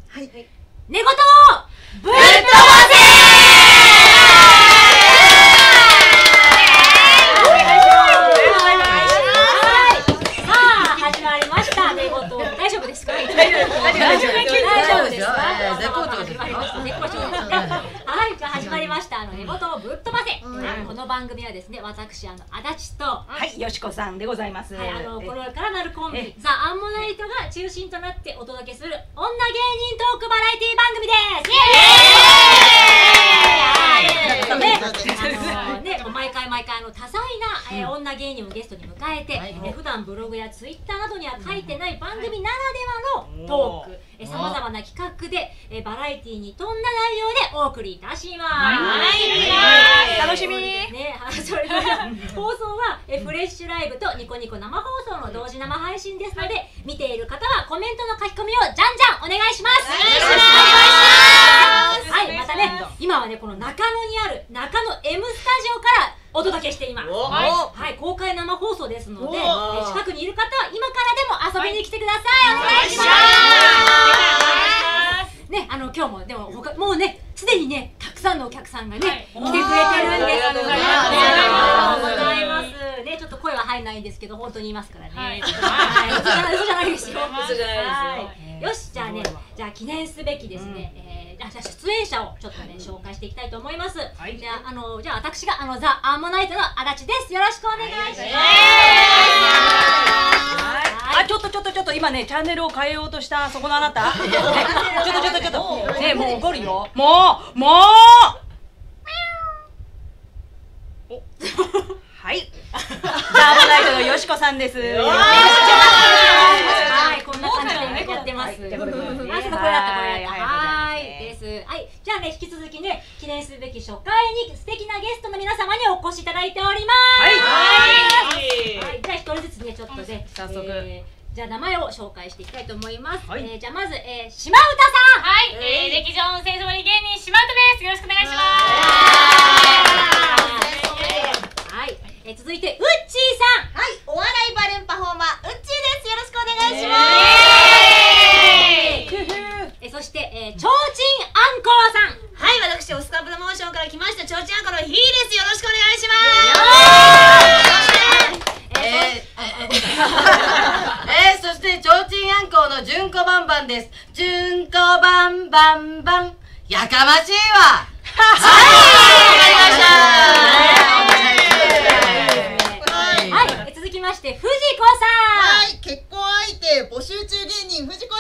はい。 寝言をぶっ飛ばせ。始まりました。寝言大丈夫ですか？大丈夫ですか？はい、じゃあ始まりました。寝言をぶっ飛ばせ。この番組はですね、私足立とはいよしこさんでございます。 はい、これからなるコンビザ・アンモナイトが中心となってお届けする女芸人トークバラエティ番組です。毎回多彩な女芸人をゲストに迎えて、普段ブログやツイッターなどには書いてない番組ならではのトーク、さまざまな企画でバラエティに富んだ内容でお送りいたします。 楽しみね。それでは放送はフレッシュライブとニコニコ生放送の同時生配信ですので、見ている方はコメントの書き込みをじゃんじゃんお願いします。はい、またね、今はねこの中野にある中野 M スタジオからお届けしています。はい、公開生放送ですので、近くにいる方は今からでも遊びに来てください。お願いします。ね、今日もでももうねすでにねたくさんのお客さんがね来てくれてるんです。ありがとうございます。ね、ちょっと声は入んないんですけど本当にいますからね。嘘じゃないですよ。よし、じゃあね、じゃあ記念すべきですね。じゃあ出演者をちょっとね紹介していきたいと思います。じゃあ私がザ・アンモナイトの足立です。よろしくお願いします。 ちょっと今ねチャンネルを変えようとしたそこのあなた。ちょっとね、もう怒るよ。もうはい。ザ・アンモナイトのよしこさんです。 はい、こんな感じでやってます。まずこれだったはいです。はい、じゃあね引き続きね記念すべき初回に素敵なゲストの皆様にお越しいただいております。はい。じゃあ一人ずつねちょっとね早速じゃあ名前を紹介していきたいと思います。じゃあまず島唄さん。 はい、劇場の戦争に芸人島唄です。よろしくお願いします。 はい、続いてウッチーさん。 はい、お笑いバレンパフォーマーウッチーです。よろしくお願いします。 そしてちょうちんあんこうさん。 はい、私オスカプロモーションから来ましたちょうちんあんこのひーです。よろしくお願いします。そしてちょうちんあんこのじゅんこばんばんです。じゅんこばんばんばん、やかましいわ。はい、 はい、続きまして藤子さん。 はい、結婚相手募集中芸人藤子です。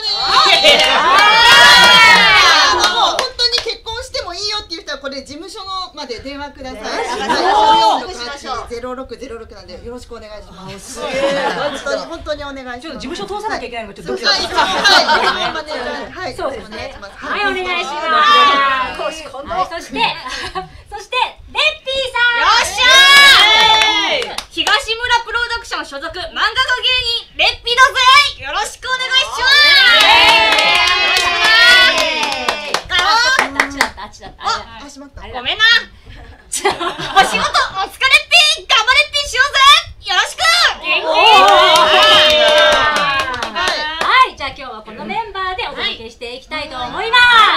もう本当に結婚してもいいよっていう人はこれ事務所のまで電話ください。0606なんでよろしくお願いします。本当にお願いします。 事務所通さなきゃいけないのがちょっとドキドキ。 はい、そうですね。 はい、お願いします。そしてレッピーさん。 よっしゃー。東村プロダクション所属漫画家芸人レッピだぜ。よろしくお願いします。 あっちだった。 あ、しまった。 ごめんな。お仕事お疲れっぴー、頑張れっぴーしようぜ。よろしく。 はい、じゃあ今日はこのメンバーでお届けしていきたいと思います。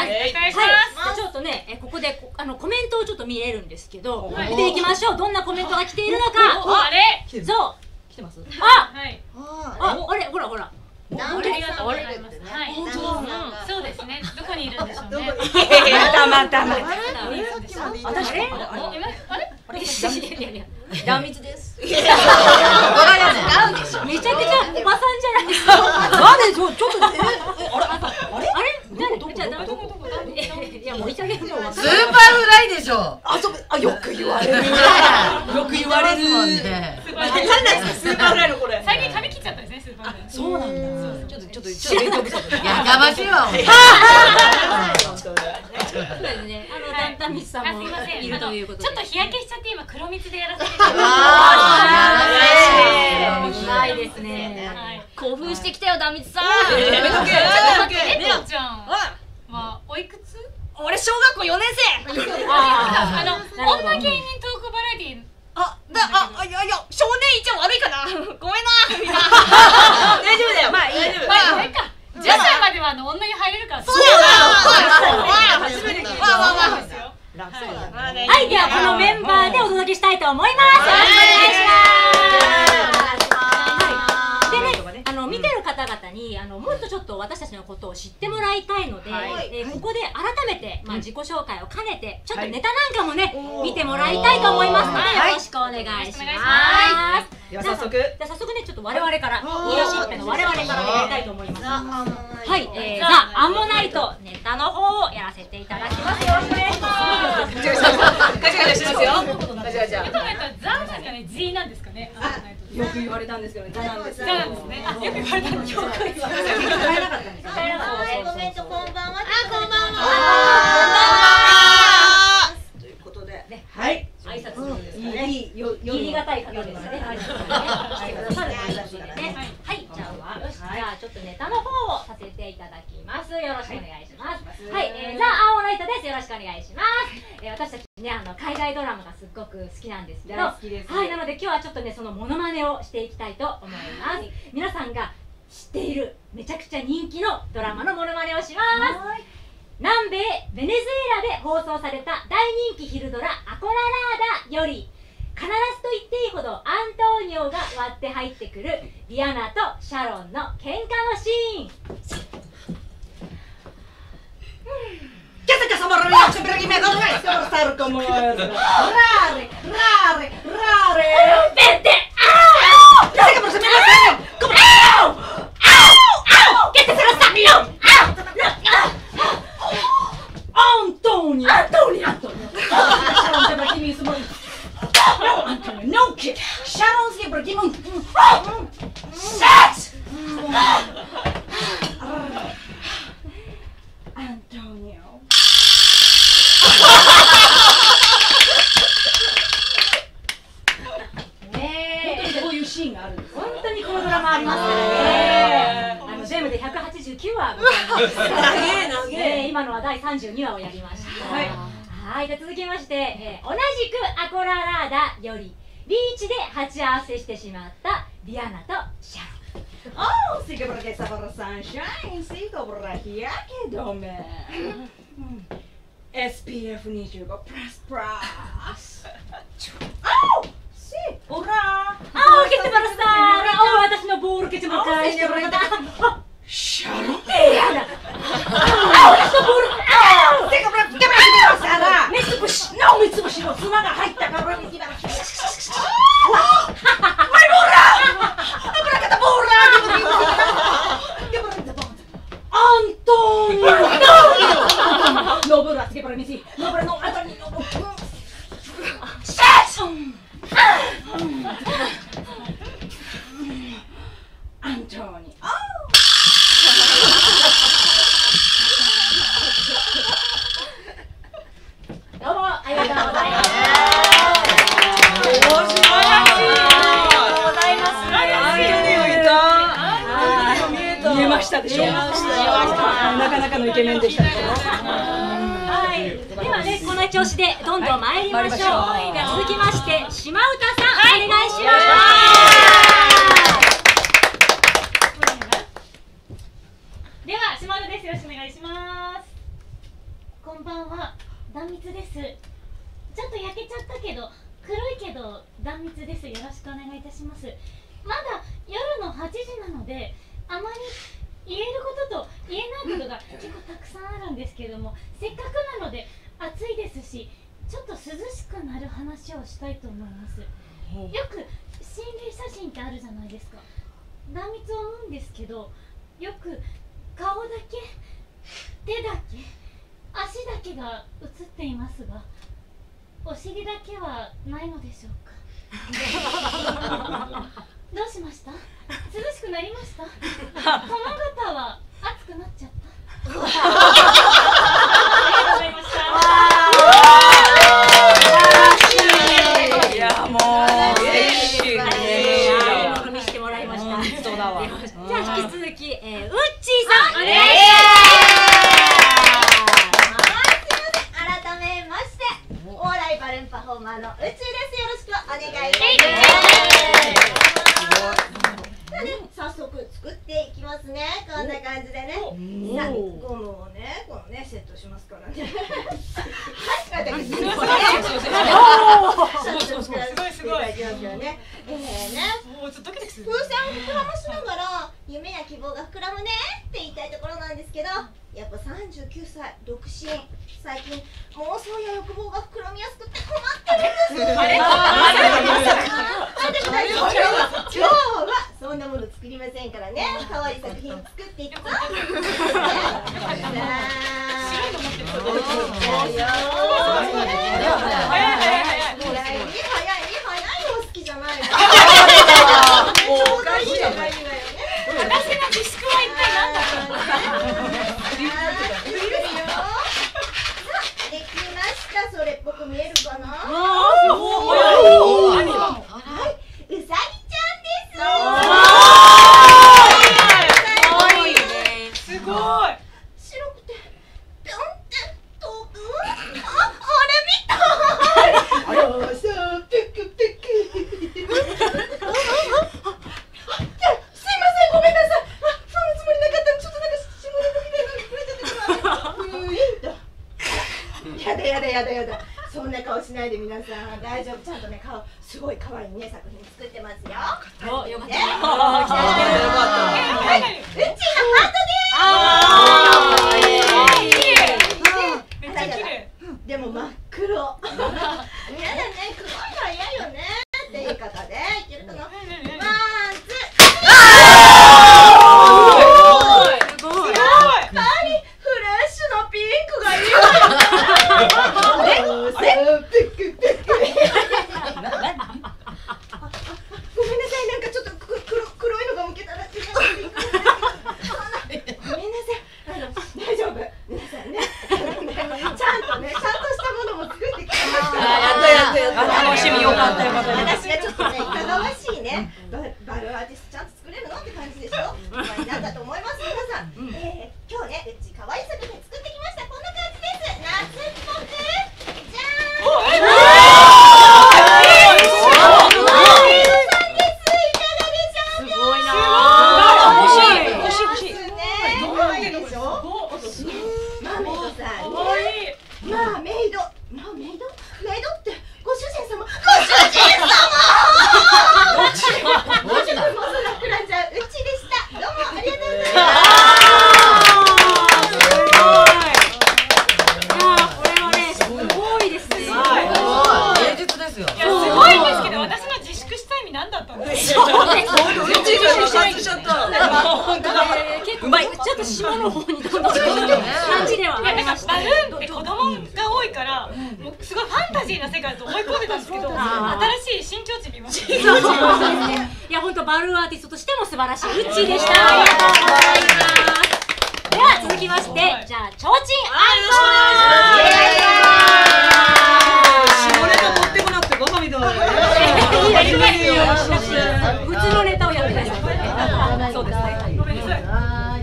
はい、ちょっとねここでコメントをちょっと見れるんですけど、見ていきましょう。どんなコメントが来ているのか。 あれそう来てます。あれほら。 ありがとうございます。はい。そうですね。どこにいるんでしょうね。 また。 さっきまでいた。 あれ？ 断蜜です。 めちゃくちゃおばさんじゃないですか。 なんでちょっとあれ？ いやもういたげるのはスーパーフライでしょ。 よく言われる。よく言われるもんね。 スーパーフライのこれ。最近髪切っちゃったんですね、スーパーフライ。 そうなんだ。ちょっと勉強不足。 やかましいわ。 そうですね。ダンミスさんもいるということで。 ちょっと日焼けしちゃって今黒蜜でやらせていただいて。 ないですね。 興奮してきたよ、ダンミスさん。 やめとけ。 レトちゃん。まあおいくつ？ 俺小学校4年生。 女芸人トークバラエティ。 いや少年院長悪いかな。ごめんな。みんな。大丈夫だよ。まあいい。 まあいいか。10歳までは女に入れるから。 そうだよな。 はい、ではこのメンバーでお届けしたいと思います。よろしくお願いします。でね、見てる方々にもっとちょっと私たちのことを知ってもらいたいので、ここで改めて自己紹介を兼ねてちょっとネタなんかもね見てもらいたいと思いますので、よろしくお願いします。 では早速ね、ちょっと我々から言い出しっぺの我々からやりたいと思います。はい、ザ・アンモナイトネタの方をやらせていただきます。よろしくお願いします。 ガチャガチャしますよ。ガチャガチャ。 ザなんかね、G なんですかね。 よく言われたんですけど、ザなんです。 ザなんですね。よく言われたんです。よく言われたんです。 変えなかったんですよ。 コメントこんばんは。こんばんは。 ということで、 はい。 挨拶するんですかね。言い難い方ですね。挨拶をねしてくださる挨拶でね。はい、じゃあよし、じゃあちょっとネタの方をさせていただきます。よろしくお願いします。はい、ザ・アンモナイトです。よろしくお願いします。私たちね、海外ドラマがすっごく好きなんですけど、はい、なので今日はちょっとね、そのモノマネをしていきたいと思います。皆さんが知っているめちゃくちゃ人気のドラマのモノマネをします。南米ベネズエラで放送された大人気昼ドラ「アコララーダ」より必ずと言っていいほどアントニオが割って入ってくるディアナとシャロンの喧嘩のシーン。本当にこのドラマありますからね。全部で189話ございます。今のは第32話をやりました。はい、で続きまして、同じくアコララーダよりビーチで鉢合わせしてしまったディアナとシャロン。 Oh, sigue por aquí está por sunshine, sigo por aquí, ya que dome. SPF 25 plus plus. Oh, sí, hurra. Oh, que te para estar. Oh, 私のボールけても返してもらった。 シャロン。 ディアナ。Oh, 私のボール。Oh, sigue por aquí, ¿qué me pasa, Sara? 三つ星、no 三つ星の妻が入ったからに。 でしょ。なかなかのイケメンでしたね。 はい。ではね、この調子でどんどん参りましょう。では続きまして島唄さん、お願いします。 では島唄です。よろしくお願いします。 こんばんは、壇蜜です。ちょっと焼けちゃったけど、黒いけど壇蜜です。よろしくお願いいたします。まだ夜の8時なので、あまり言えることと言えないことが結構たくさんあるんですけれども、せっかくなので暑いですし、ちょっと涼しくなる話をしたいと思います。よく心霊写真ってあるじゃないですか。壇蜜を思うんですけど、よく顔だけ、手だけ、足だけが写っていますが、お尻だけはないのでしょうか。どうしました？涼しくなりました？殿方は暑くなっちゃった。ありがとうございました。 いやもう見せてもらいました。 そうだわ。 じゃあ引き続きウッチーさん、お願いし改めまして、お笑いバルーンパフォーマーのうっちーです。よろしくお願いします。早速作っていきますね。こんな感じでね。さあ、ゴムをね、このねセットしますからね。はい、こったけど。すごいすごい。もうちょっとドキドキする。風船を膨らましながら夢や希望が膨らむねって言いたいところなんですけど、やっぱ39歳独身、最近妄想や欲望が膨らみやすくて困ってるんです。今日はそんなもの作りませんからね。可愛い作品作っていくぞ。それっぽく見えるかな。はい、うさぎちゃんです。すごい。白くてぴょんって飛ぶ。あれみたい。そうピクピク。すいません、ごめんなさい。そんなつもりなかった。ちょっとなんか下ネタみたいなの触れちゃってた。やだ。そんな顔しないで皆さん。大丈夫。ちゃんとね、顔すごい可愛いね作品作ってますよ。 お、よかった。 はい、うちのハートです。めっちゃ綺麗。でも真っ黒。やだね、黒いのは嫌よね。って言い方でいけるかな。私がちょっとね、いかがわしいね、バルーンアーティストちゃんと作れるのって感じでしょ。なんだと思います、皆さん。今日ね、うち可愛い作品作ってきました。こんな感じです。夏っぽく、じゃーん。すごいな。欲しい。可愛いでしょ。マーメイドさん。マーメイドってご主人様。もうちょっともうそら膨らんじゃう。うちでした。どうもありがとうございます。 これはね、すごいですね。 芸術ですよ。 すごいんですけど、私の自粛した意味何だったんですか。 うまい。ちょっと下の方にどんどん感じではありました。 バルーンって子供が多いから、もうすごいファンタジーな世界だと思い込んでたんですけど、新しい新境地見ました。 いや、本当バルーンアーティストとしても素晴らしい。うちでした。ありがとうございます。では続きまして、じゃあちょうちん下ネタ持ってこなくてバカみたい。 普通のネタをやってください。そうですね。ごめんなさい。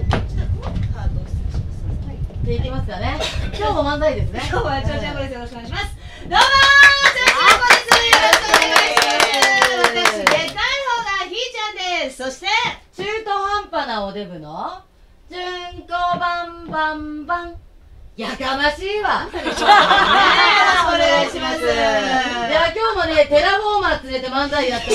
でいきますかね。今日も漫才ですね。 今日はちょうちゃんこです。よろしくお願いします。どうもー、ちょうちゃんこです。よろしくお願いします。私、でかい方がひーちゃんです。そして中途半端なおデブの純子バンバンバン。やかましいわ。よろしくお願いします。では今日もね、テラフォーマー連れて漫才やってます。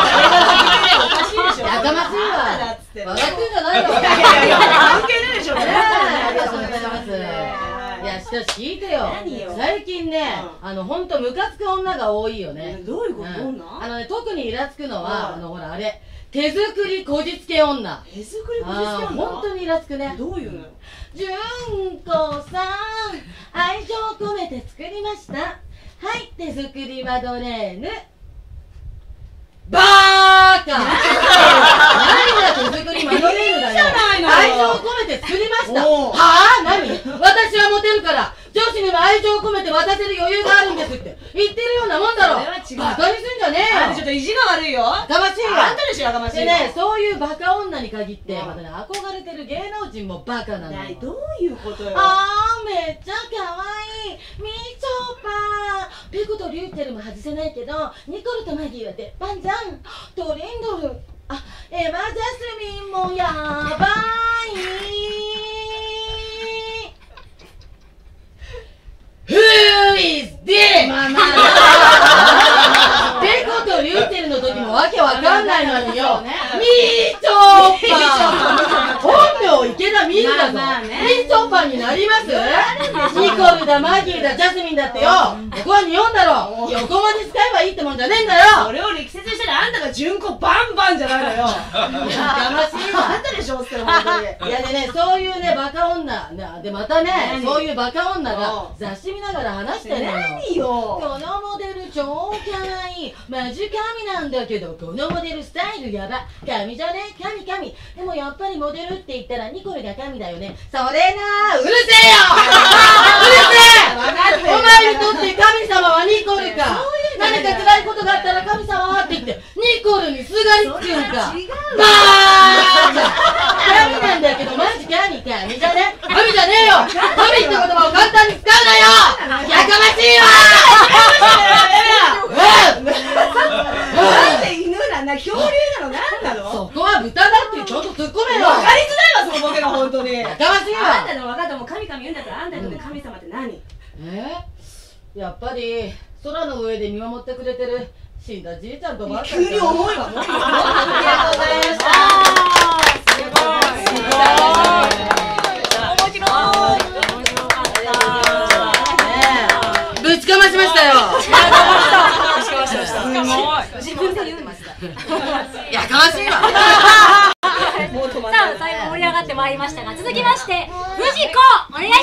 やかましいわ。笑ってんじゃないわ。 関係ないでしょ。 ありがとうございます。いや、しかし聞いてよ。最近ね、ほんとムカつく女が多いよね。 どういうこと？ ね、特にイラつくのは、ほらあれ、手作りこじつけ女。 手作りこじつけ女？ 本当にイラつくね。 どういうの？ 純子さん、愛情込めて作りました。はい、手作りマドレーヌ。バーカ。何が手作りマドレーヌだよ。愛情込めて作りました。はあ？何？私はモテるから女子にも愛情込めて渡せる余裕があるんですって言ってるようなもんだろ。バカにすんじゃねえよ。 ちょっと意地が悪いよ。 やかましいわ。 あんたでしょ、やかましい。 でね、そういうバカ女に限ってまたね、憧れてる芸能人もバカなのよ。 どういうことよ。 めっちゃ可愛いみちょぱ。ペコとリューテルも外せないけど、ニコルとマギーは鉄板じゃん。トリンドル、エマ・ジャスミンもやばい。Who is パンになります？ニコルだマギーだジャスミンだってよ、ここは日本だろ。横文字使えばいいってもんじゃねえんだよ。 それを力説したらあんたが純子バンバンじゃないのよ。 やかましいわ。 あんたでしょって本当に。 いやでね、そういうねバカ女でまたね、そういうバカ女が雑誌見ながら話してんのよ。 何よ。 このモデル超かわいい、マジ神なんだけど、このモデルスタイルやば、神じゃね、神。でもやっぱりモデルって言ったらニコルが神だよね。それなー、うるせえようるせえお前にとって神様はニコルか。何か辛いことがあったら神様って言ってニコルにすがりつくんか。バーカ神なんだけどマジ神じゃね、神じゃねえよ。神って言葉を簡単に使うなよ。やかましいわなんで犬なんだ、恐竜なの、なんなの。 そこは豚だってちょっと突っ込めよ。 わかりづらいわそのボケが本当に。 やかましいわ。 あんたの分かった、もう神々言うんだったらあんたにとって神様って何？ やっぱり空の上で見守ってくれてる死んだじいちゃんとばあちゃん。 急に重いわ。もうありがとうございました。 すごい。すごい。面白い。面白かった。 ぶちかましましたよ。 すごい。 自分で言うんですか。 やかましいわ。 さあ最後盛り上がってまいりましたが、続きまして藤子お願いします。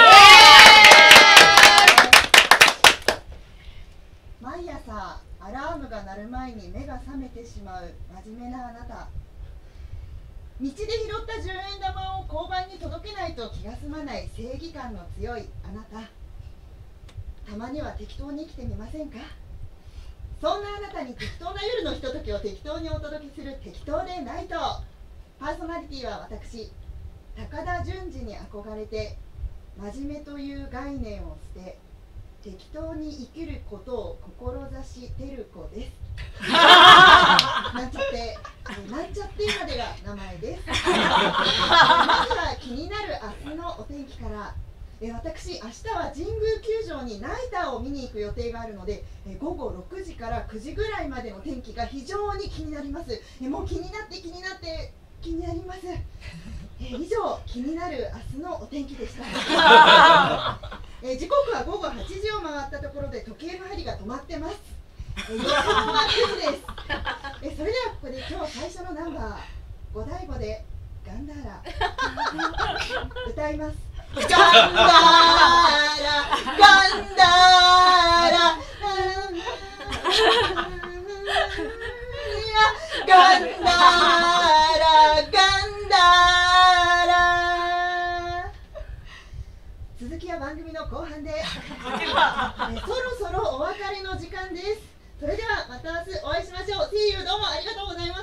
毎朝アラームが鳴る前に目が覚めてしまう真面目なあなた。道で拾った10円玉を交番に届けないと気が済まない正義感の強いあなた。たまには適当に生きてみませんか。そんなあなたに適当な夜のひとときを適当にお届けする適当でナイト。パーソナリティは私、高田純次に憧れて真面目という概念を捨て適当に生きることを志してる子です。なんちゃってまでが名前です。まずは気になる明日のお天気から。私、明日は神宮球場にナイターを見に行く予定があるので、午後6時から9時ぐらいまでの天気が非常に気になります。もう気になります。以上、気になる明日のお天気でした。時刻は午後8時を回ったところで時計の針が止まってます。予想は9時です。それではここで今日最初のナンバー、五醍醐でガンダーラ歌います。ガンダーラガンダーラガンダーラガンダーラ。続きは番組の後半でそろそろお別れの時間です。それではまた明日お会いしましょう。See you、どうもありがとうございました。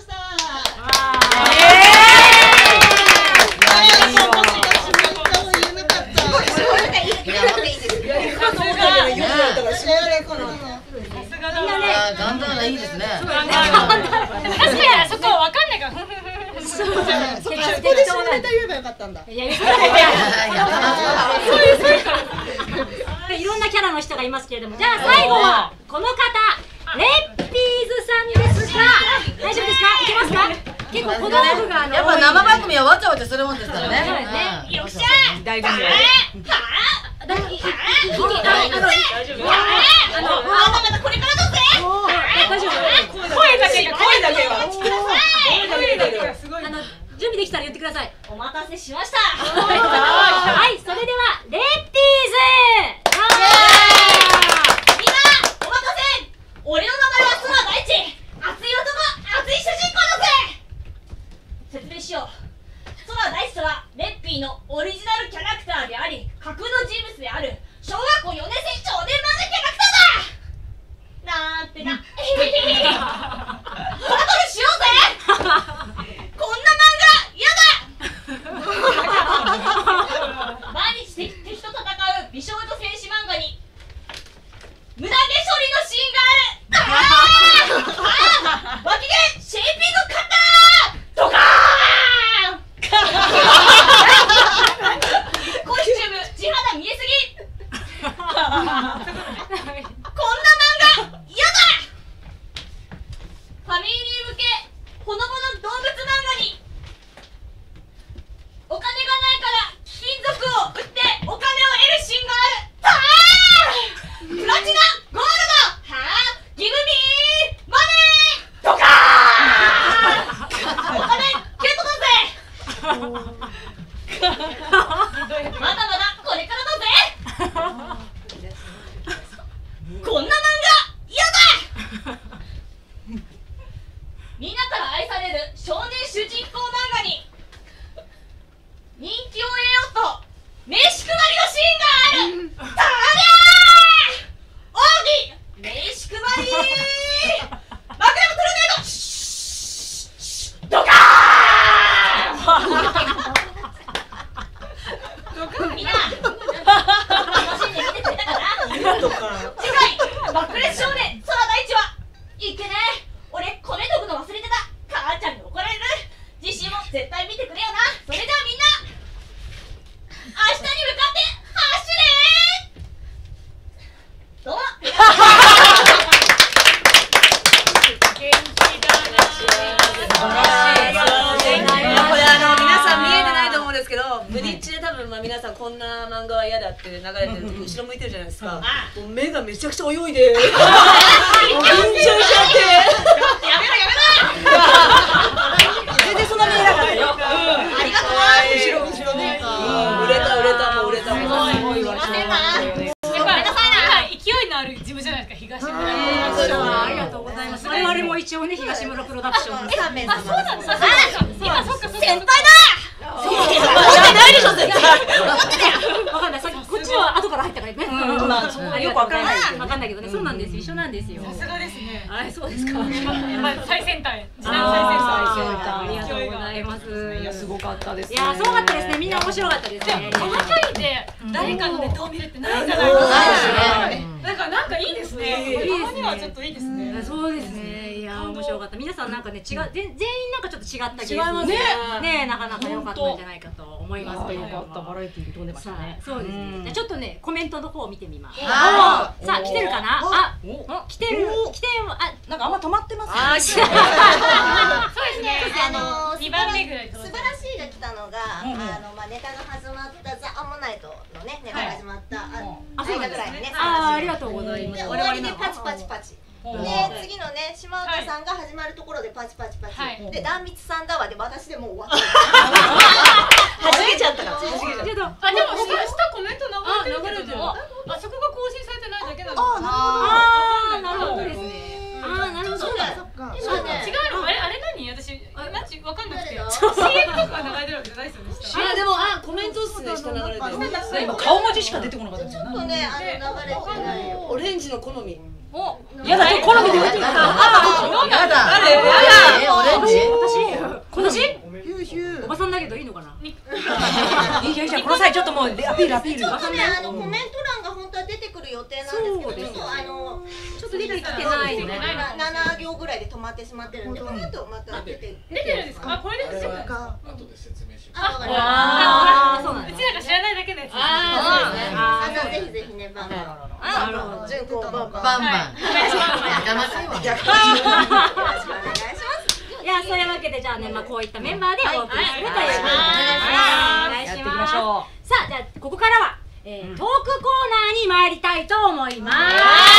ガンダーラいいですね。 確かにそこは分かんないから。 そこで下ネタ言えばよかったんだ。 いろんなキャラの人がいますけれども、じゃあ最後はこの方、レッピーズさんですが、大丈夫ですか？いけますか？結構小道具がやっぱ生番組はわちゃわちゃするもんですからね。 よっしゃー。 大丈夫。 これからだぜ。 声だけは。 準備できたら言ってください。 お待たせしました。 はい、それではレッピーズ。 みんなお待たせ。俺の名前は妻大地。熱い男、熱い主人公だぜ。説明しよう。妻大地とはレッピーのオリジナルキャラクターであり架空の人物である小学校4年生少年漫画キャラクターだ。なんてな。バトルしようぜ。こんな漫画やだ。毎日敵と戦う美少女戦士漫画に胸毛処理のシーンがある。脇でシェイピングカッタードカーン。コスチューム地肌見えすぎ。こんな漫画やだ。ファミリー向けほのぼの動物漫画にお金がないから貴金属をどうもこれ皆さん見えてないと思うんですけど、ブリッジで多分皆さんこんな漫画は嫌だって流れてる時後ろ向いてるじゃないですか。もう目がめちゃくちゃ泳いで、もう緊張しちゃって。 やめろ全然そんな見えなかったよ。 ありがとう後ろね。売れたもう売れたもん。すごいわ。 勢いのある事務所じゃないですか、東村。 ありがとうございます。我々も一応ね、東村プロダクション。 3名様。 そうなんです。今そっか先輩だ。 持ってないでしょ絶対。 わかんない。こっちは後から入ったからね。よくわかんない。わかんないけどね。そうなんです。一緒なんですよ。 さすがですね。 はい、そうですか。 やっぱり最先端。時代の最先端。 ありがとうございます。 いやすごかったですね。 いや、すごかったですね。みんな面白かったですね。 この距離で誰かのネタを見るってないじゃないですか。だからなんかいいですね。たまにはちょっといいですね。 そうですね。いや、面白かった。皆さんなんかね、全員なんかちょっと違った違いますね。 ね、なかなか良かったんじゃないかと思いますけど。 よかった。バラエティーに飛んでましたね。 そうですね。じゃあちょっとね、コメントの方を見てみます。さああ、来てるかな。あ、来てる。 なんかあんま止まってますね。 そうですね。2番目ぐらい。 素晴らしいが来たのが、ネタが始まったザ・アンモナイトのね、ネタが始まった間ぐらいにね。 ありがとうございます。 で、終わりでパチパチパチ。で、次のね、島岡さんが始まるところでパチパチパチ。で、壇蜜さんだわで、私でもう終わった。 はじけちゃったから。 あ、でも下コメント流れてる。あ、そこが更新されてないだけなの。 あ、なるほどですね。なるほど。 違うの、あれ何？私わかんなくて。CM とか流れてるわけじゃないですよね。 でもコメント数でしか流れてる。今顔文字しか出てこなかったですよ。 ちょっとね、流れてないよ。 オレンジの好み。 やだ、好みで見てる。 やだ。 今年？ おばさんだけどいいのかな。 いやこの際ちょっっともうアピールアピール。 ちょっとね、コメント欄が本当は出てくる予定なんですけど、ちょっと出てきてないので、7行ぐらいで止まってしまってるんで、この後また出てるんですか？あ、これで出てくる。 後で説明します。 あ、わかりました。 そうなんです。うちらが知らないだけのやつ。 ぜひぜひね、バンバン。順子バンバン。 バンバン。 やかましいわ。よろしくお願いします。 いや、そういうわけでじゃあね、こういったメンバーでお送りするということで、お願いします。さあ、じゃあここからはトークコーナーに参りたいと思います。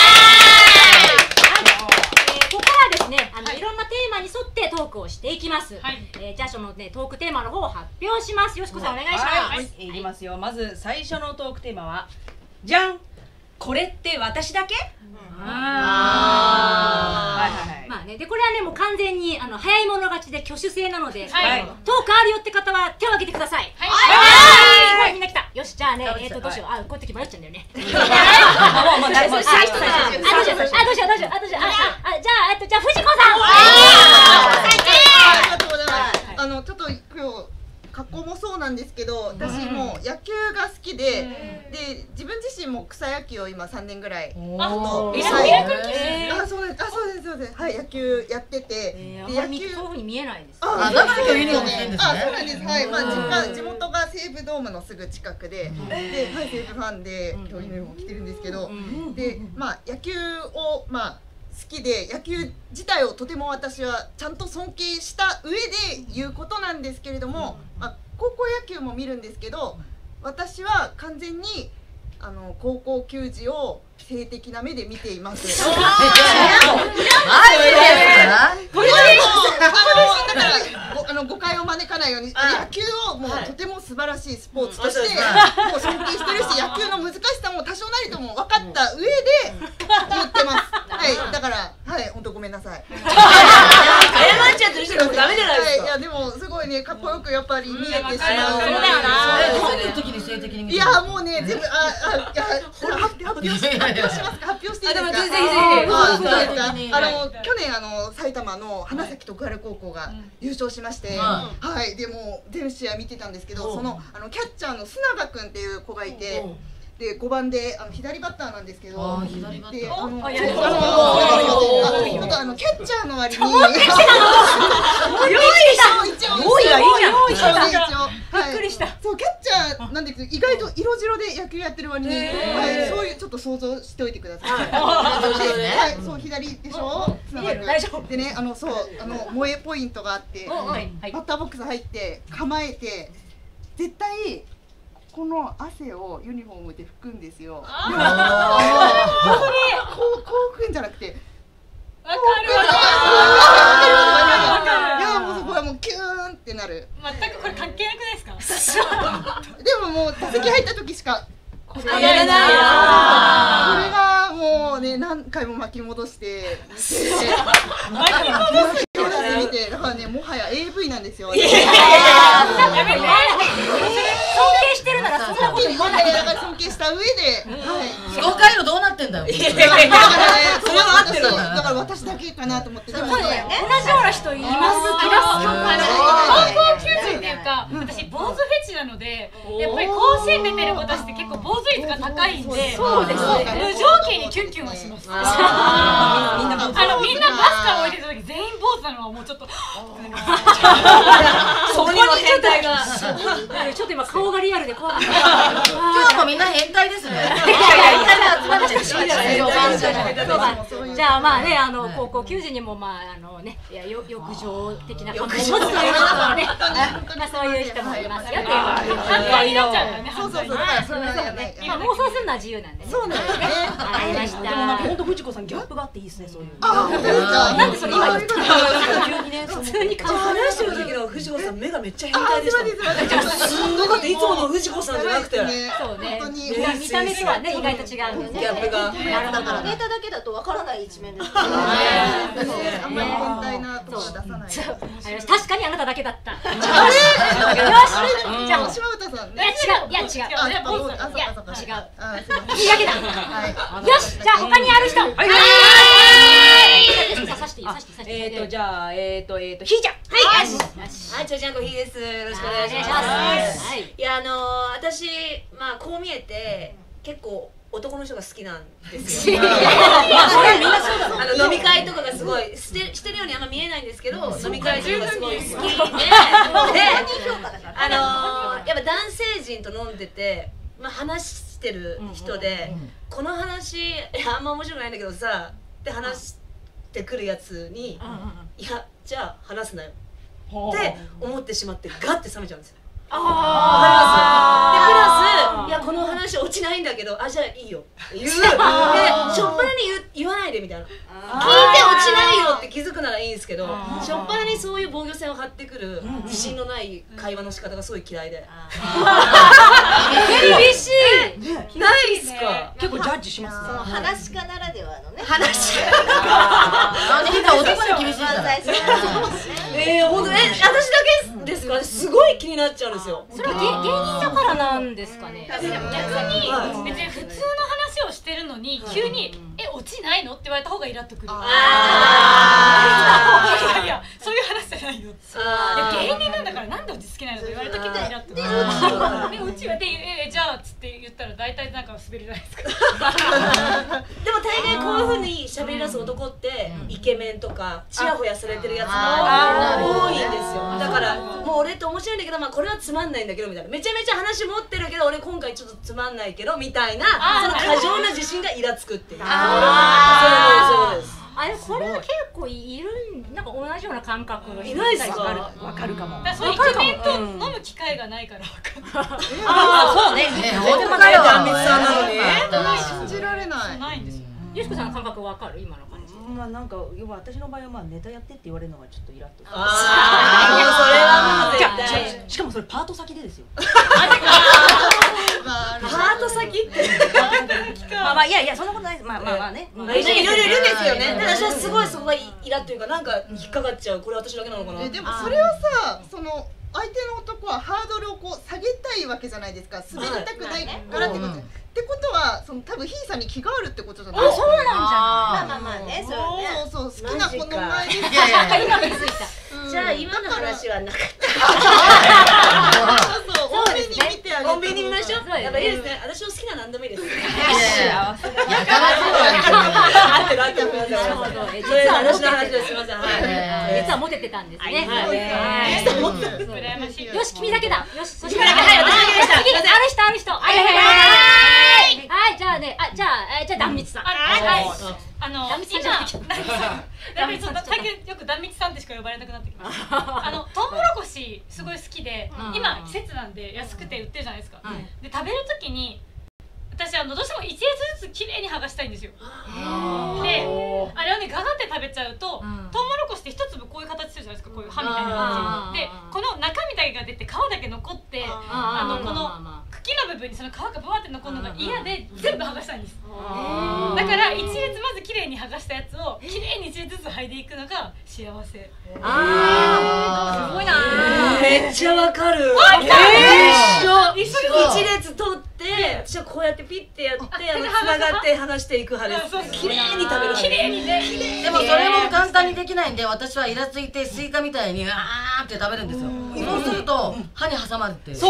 ここからですね、いろんなテーマに沿ってトークをしていきます。じゃあそのね、トークテーマの方を発表します。よしこさんお願いします。 いきますよ。まず最初のトークテーマはじゃん。これって私だけ？ まあね、でこれはねもう完全に早い者勝ちで挙手制なので、トークあるよって方は手を挙げてください。はい、みんな来た。よし、じゃあね、どうしよう。こういう時迷っちゃうんだよね。どうしよう。じゃあ藤子さん。 ありがとうございます。ちょっと今日格好もそうなんですけど、私も野球が好きで、自分自身も草野球を今3年ぐらいそうです、はい、野球やってて、 野球そういう風に見えないです。 そうなんです。はい、地元が西武ドームのすぐ近くで、西武ファンで今日ユニフォーム着てるんですけど、で野球を好きで、野球自体をとても私はちゃんと尊敬した上で言うことなんですけれども、高校野球も見るんですけど、私は完全に高校球児を性的な目で見ています。だから誤解を招かないように、野球をもうとても素晴らしいスポーツとしてもう尊敬してるし、野球の難しさも多少なりとも分かった上で言ってます。はい、だから本当ごめんなさい。 謝っちゃってる人もダメじゃないですか。 いやでもすごいね、かっこよくやっぱり見えてしまう。そうだよな。 どういう時に性的に見てる？ いやもうね、全部発表していいですか？去年埼玉の花咲徳栄高校が優勝しまして、はいでも全試合見てたんですけど、そのキャッチャーの須永君っていう子がいて。で5番で左バッターなんですけど、でキャッチャーの割にっくりした。 そうキャッチャーなんですけど意外と色白で野球やってる割に、そういうちょっと想像しておいてください。はい、そう左でしょ。 大丈夫。 でねそう萌えポイントがあって、バッターボックス入って構えて絶対。この汗をユニフォームで拭くんですよ。こう拭くんじゃなくて。わかる。いやもうそこはもうキューンってなる。 全くこれ関係なくないですか？ でももう打席入った時しか。これやらない。 これがもうね何回も巻き戻して見てだからねもはや AV なんですよ。尊敬してるならそんなこと言わない。 だから尊敬した上で、 業界のどうなってんだよ。 それは合ってる。だから私だけかなと思って。でもね、 同じような人いますけど、高校球児っていうか、私坊主フェチなので、やっぱり甲子園出てる子たちって結構坊主率が高いんで、そうですね。無条件にキュンキュンはします。みんなバスから降りてた時全員坊主なのはもうちょっと。 そこに変態が。 ちょっと今顔がリアルで怖かった。 今日もみんな変態ですね。 じゃあまあね高校球児にもまあね浴場的な感じを持つということね、そういう人もいますよっていうことで。まあ妄想するのは自由なんでね。 そうなんですね。 ありました。 でもなんか本当藤子さんギャップがあっていいですねそういう。 なんでそれ今言ったの？ 急にね普通に顔話してる時の藤子さん目がめっちゃ変態でした。すごかったいつもの藤子さんじゃなくて。 そうね。見た目とはね意外と違うんでね。 ギャップが。 データだけだとわからない一面です。 あんまり変態なとこ出さない。 確かにあなただけだった。よし。 じゃあ島唄さんね。 いや違う。 違う。 いいだけだ。よしじゃあ他にある人。 じゃあひーちゃん。 はい、ちょちゃんこひーです。よろしくお願いします。いや私まあこう見えて結構男の人が好きなんですよ。飲み会とかがすごいしてるようにあんま見えないんですけど、飲み会とかがすごい好きで、やっぱ男性陣と飲んでて、まあ話してる人で、この話あんま面白くないんだけどさって話してくるやつに、いやじゃあ話すなよって思ってしまってガッて冷めちゃうんですよ。わかります。でプラスいやこの話落ちないんだけどじゃあいいよって言うでしょっぱなに言わないでみたいな聞いて落ちないよって気づくならいいんですけどしょっぱなにそういう防御線を張ってくる自信のない会話の仕方がすごい嫌いで厳しいないっすか。 結構ジャッジしますね。 話し家ならではのね。 話男に厳しいじゃない。 本当私だけですか。すごい気になっちゃうんですよ。 それは芸人だからなんですかね。逆に別に普通の話をしてるのに急に落ちないのって言われた方がイラっとくる。いやそういう話じゃないよ。芸人なんだからなんで落ち着けないのと言われたけどイラっとくる。で落ちはでじゃあっつって言ったら大体なんか滑るじゃないですか。 でも大概こういう風に喋り出す男ってイケメンとかチヤホヤされてるやつが多いんですよ。だからもう俺って面白いんだけどこれはつまんないんだけどみたいなめちゃめちゃ話持ってるけど俺今回ちょっとつまんないけどみたいなその過剰な自信がイラつくっていう。そうです。 これは結構いるなんか同じような感覚のいないですか。 わかるかも。 そういうイケメンと飲む機会がないからわかんない。 そうね。 男かよ壇蜜さんなのに信じられない。 ないんですよ。よしこさんの感覚わかる今の感じ。 まあなんか私の場合はまあネタやってって言われるのがちょっとイラッと。 それはもう絶対。 しかもそれパート先でですよ。 パート先ってまあいやそんなことないです。まあねいろいろいるんですよね。ただ私はすごいそこがイラっていうかなんか引っかかっちゃう。これ私だけなのかな。 でもそれはさ相手の男はハードルをこう下げたいわけじゃないですか。滑りたくないからってこと。ってことは多分ひーさんに気があるってことじゃないですか。 そうなんじゃまあねそう好きな子の前で今気づいた。 じゃあ今の話はなかった。 多めに見てあげて。 コンビニ見ましょう。やっぱいいですね。私の好きな何でもいいです。 やかましいわ。 合ってる合あったごめんなさい。 なるほど。 それ私の話です。すみません。はい。 実はモテてたんですね。 羨ましい。 よし、君だけだ。よし、そしたら、 はい私だけでした次、ある人。はい、じゃあね、じゃあ、壇蜜さん。 今、最近よく壇蜜さんってしか呼ばれなくなってきました。トウモロコシすごい好きで、今季節なんで安くて売ってるじゃないですか。で食べるときに私どうしても1列ずつきれいに剥がしたいんですよ。であれをねガガって食べちゃうと、トウモロコシって一粒こういう形するじゃないですか、こういう歯みたいな感じで、この中身だけが出て皮だけ残って、この茎の部分にその皮がブワって残るのが嫌で全部剥がしたいんです。だから1列まずきれいに剥がしたやつをきれいに1列ずつ剥いでいくのが幸せ。すごいな。 めっちゃわかる。一列取って私はこうやってピッてやってつながって剥がしていく派です。きれいに食べる。 きれいにね。 でもそれも簡単にできないんで、私はイラついてスイカみたいにあーって食べるんですよ。そうすると歯に挟まるっていう。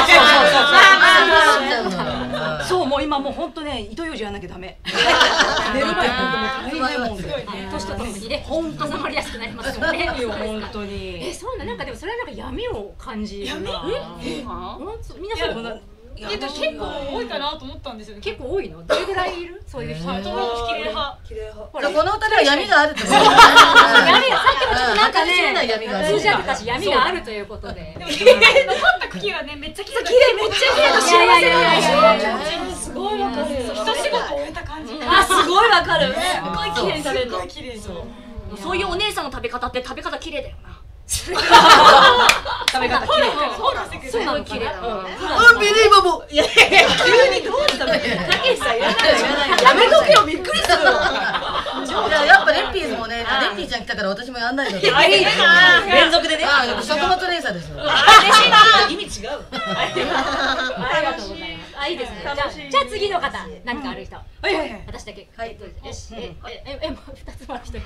そう、もう今もう本当ね、糸ようじやらなきゃダメ。寝る前本当もう大変もんで。 年とともにね、本当収まりやすくなりますよね。 本当に。 そうなんかでもそれはなんか闇を感じる。闇？皆さん結構多いかなと思ったんですよね。 結構多いの？どれぐらいいる？そういう人。 トウモロコシきれい派。 この二人は闇があるってこと。 闇、さっきもちょっとなんかね、通じ合ってたし闇があるということで。 残った茎はねめっちゃきれい。めっちゃきれい。すごいわかる。一仕事終えた感じ。 すごいわかる。すごい綺麗に食べるの。 そういうお姉さんの食べ方って食べ方綺麗だよな。 食べ方綺麗。 そうなの綺麗。 アンビリーバボー。 いや急にどうしたの？たけしさんやめとけよ、びっくりするよ。 やっぱレッピーズもね、レッピーちゃん来たから私もやんないの。 連続でね。 食物連鎖ですよ。 嬉しいな。意味違う。 ありがとうございます。いいですね。じゃあ次の方、何かある人。私だけ。はい。よし。もう2つもある人。じ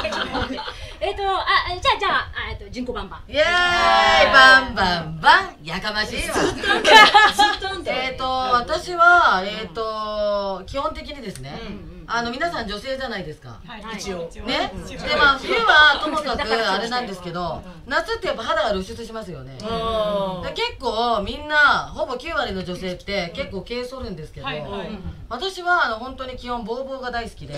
ゃあ人口バンバン。 イエーイ、バンバンバン、やかましいわ。私は基本的にですね、皆さん女性じゃないですか。 一応ね。で冬はともかくあれなんですけど、夏ってやっぱ肌が露出しますよね。結構みんなほぼ9割の女性って結構毛剃るんですけど、私は本当に基本ボーボーが大好きで、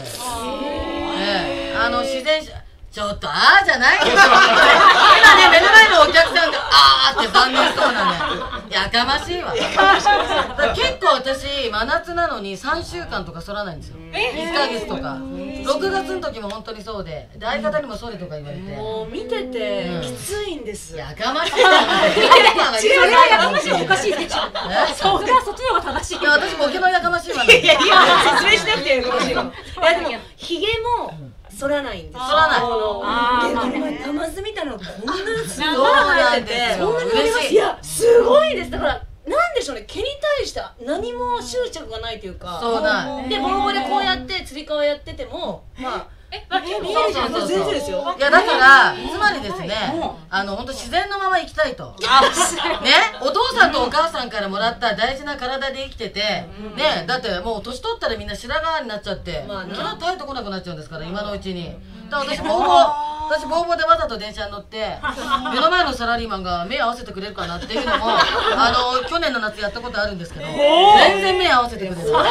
自然ちょっとあーじゃないよ。今ね目の前のお客さんがあーって残念そうなね。やかましいわ。結構私真夏なのに3週間とか剃らないんですよ。1ヶ月とか。6月の時も本当にそうで、相方にも剃れとか言われて。 もう見ててきついんです。 やかましい。 それはやかましい、おかしいでしょ。それはそっちの方が正しい。 いや私ボケのやかましいわ。 いや説明しなくていいかもしれない。いやでもひげも剃らないんです。 剃らない。 ナマズみたいなのこんなすごい生えてて、そんなに嬉しい。いやすごいです。だからなんでしょうね、毛に対して何も執着がないというか。 そうだ。 でボロボロでこうやってつり革やっててもまあ。 見えるじゃん。全然ですよ。いやだからつまりですね、本当自然のまま生きたいと。ね、お父さんとお母さんからもらった大事な体で生きてて、ね、だってもう年取ったらみんな白髪になっちゃって、生えてこなくなっちゃうんですから今のうちに。だから私ボーボーでわざと電車に乗って目の前のサラリーマンが目合わせてくれるかなっていうのも去年の夏やったことあるんですけど、全然目合わせてくれる。で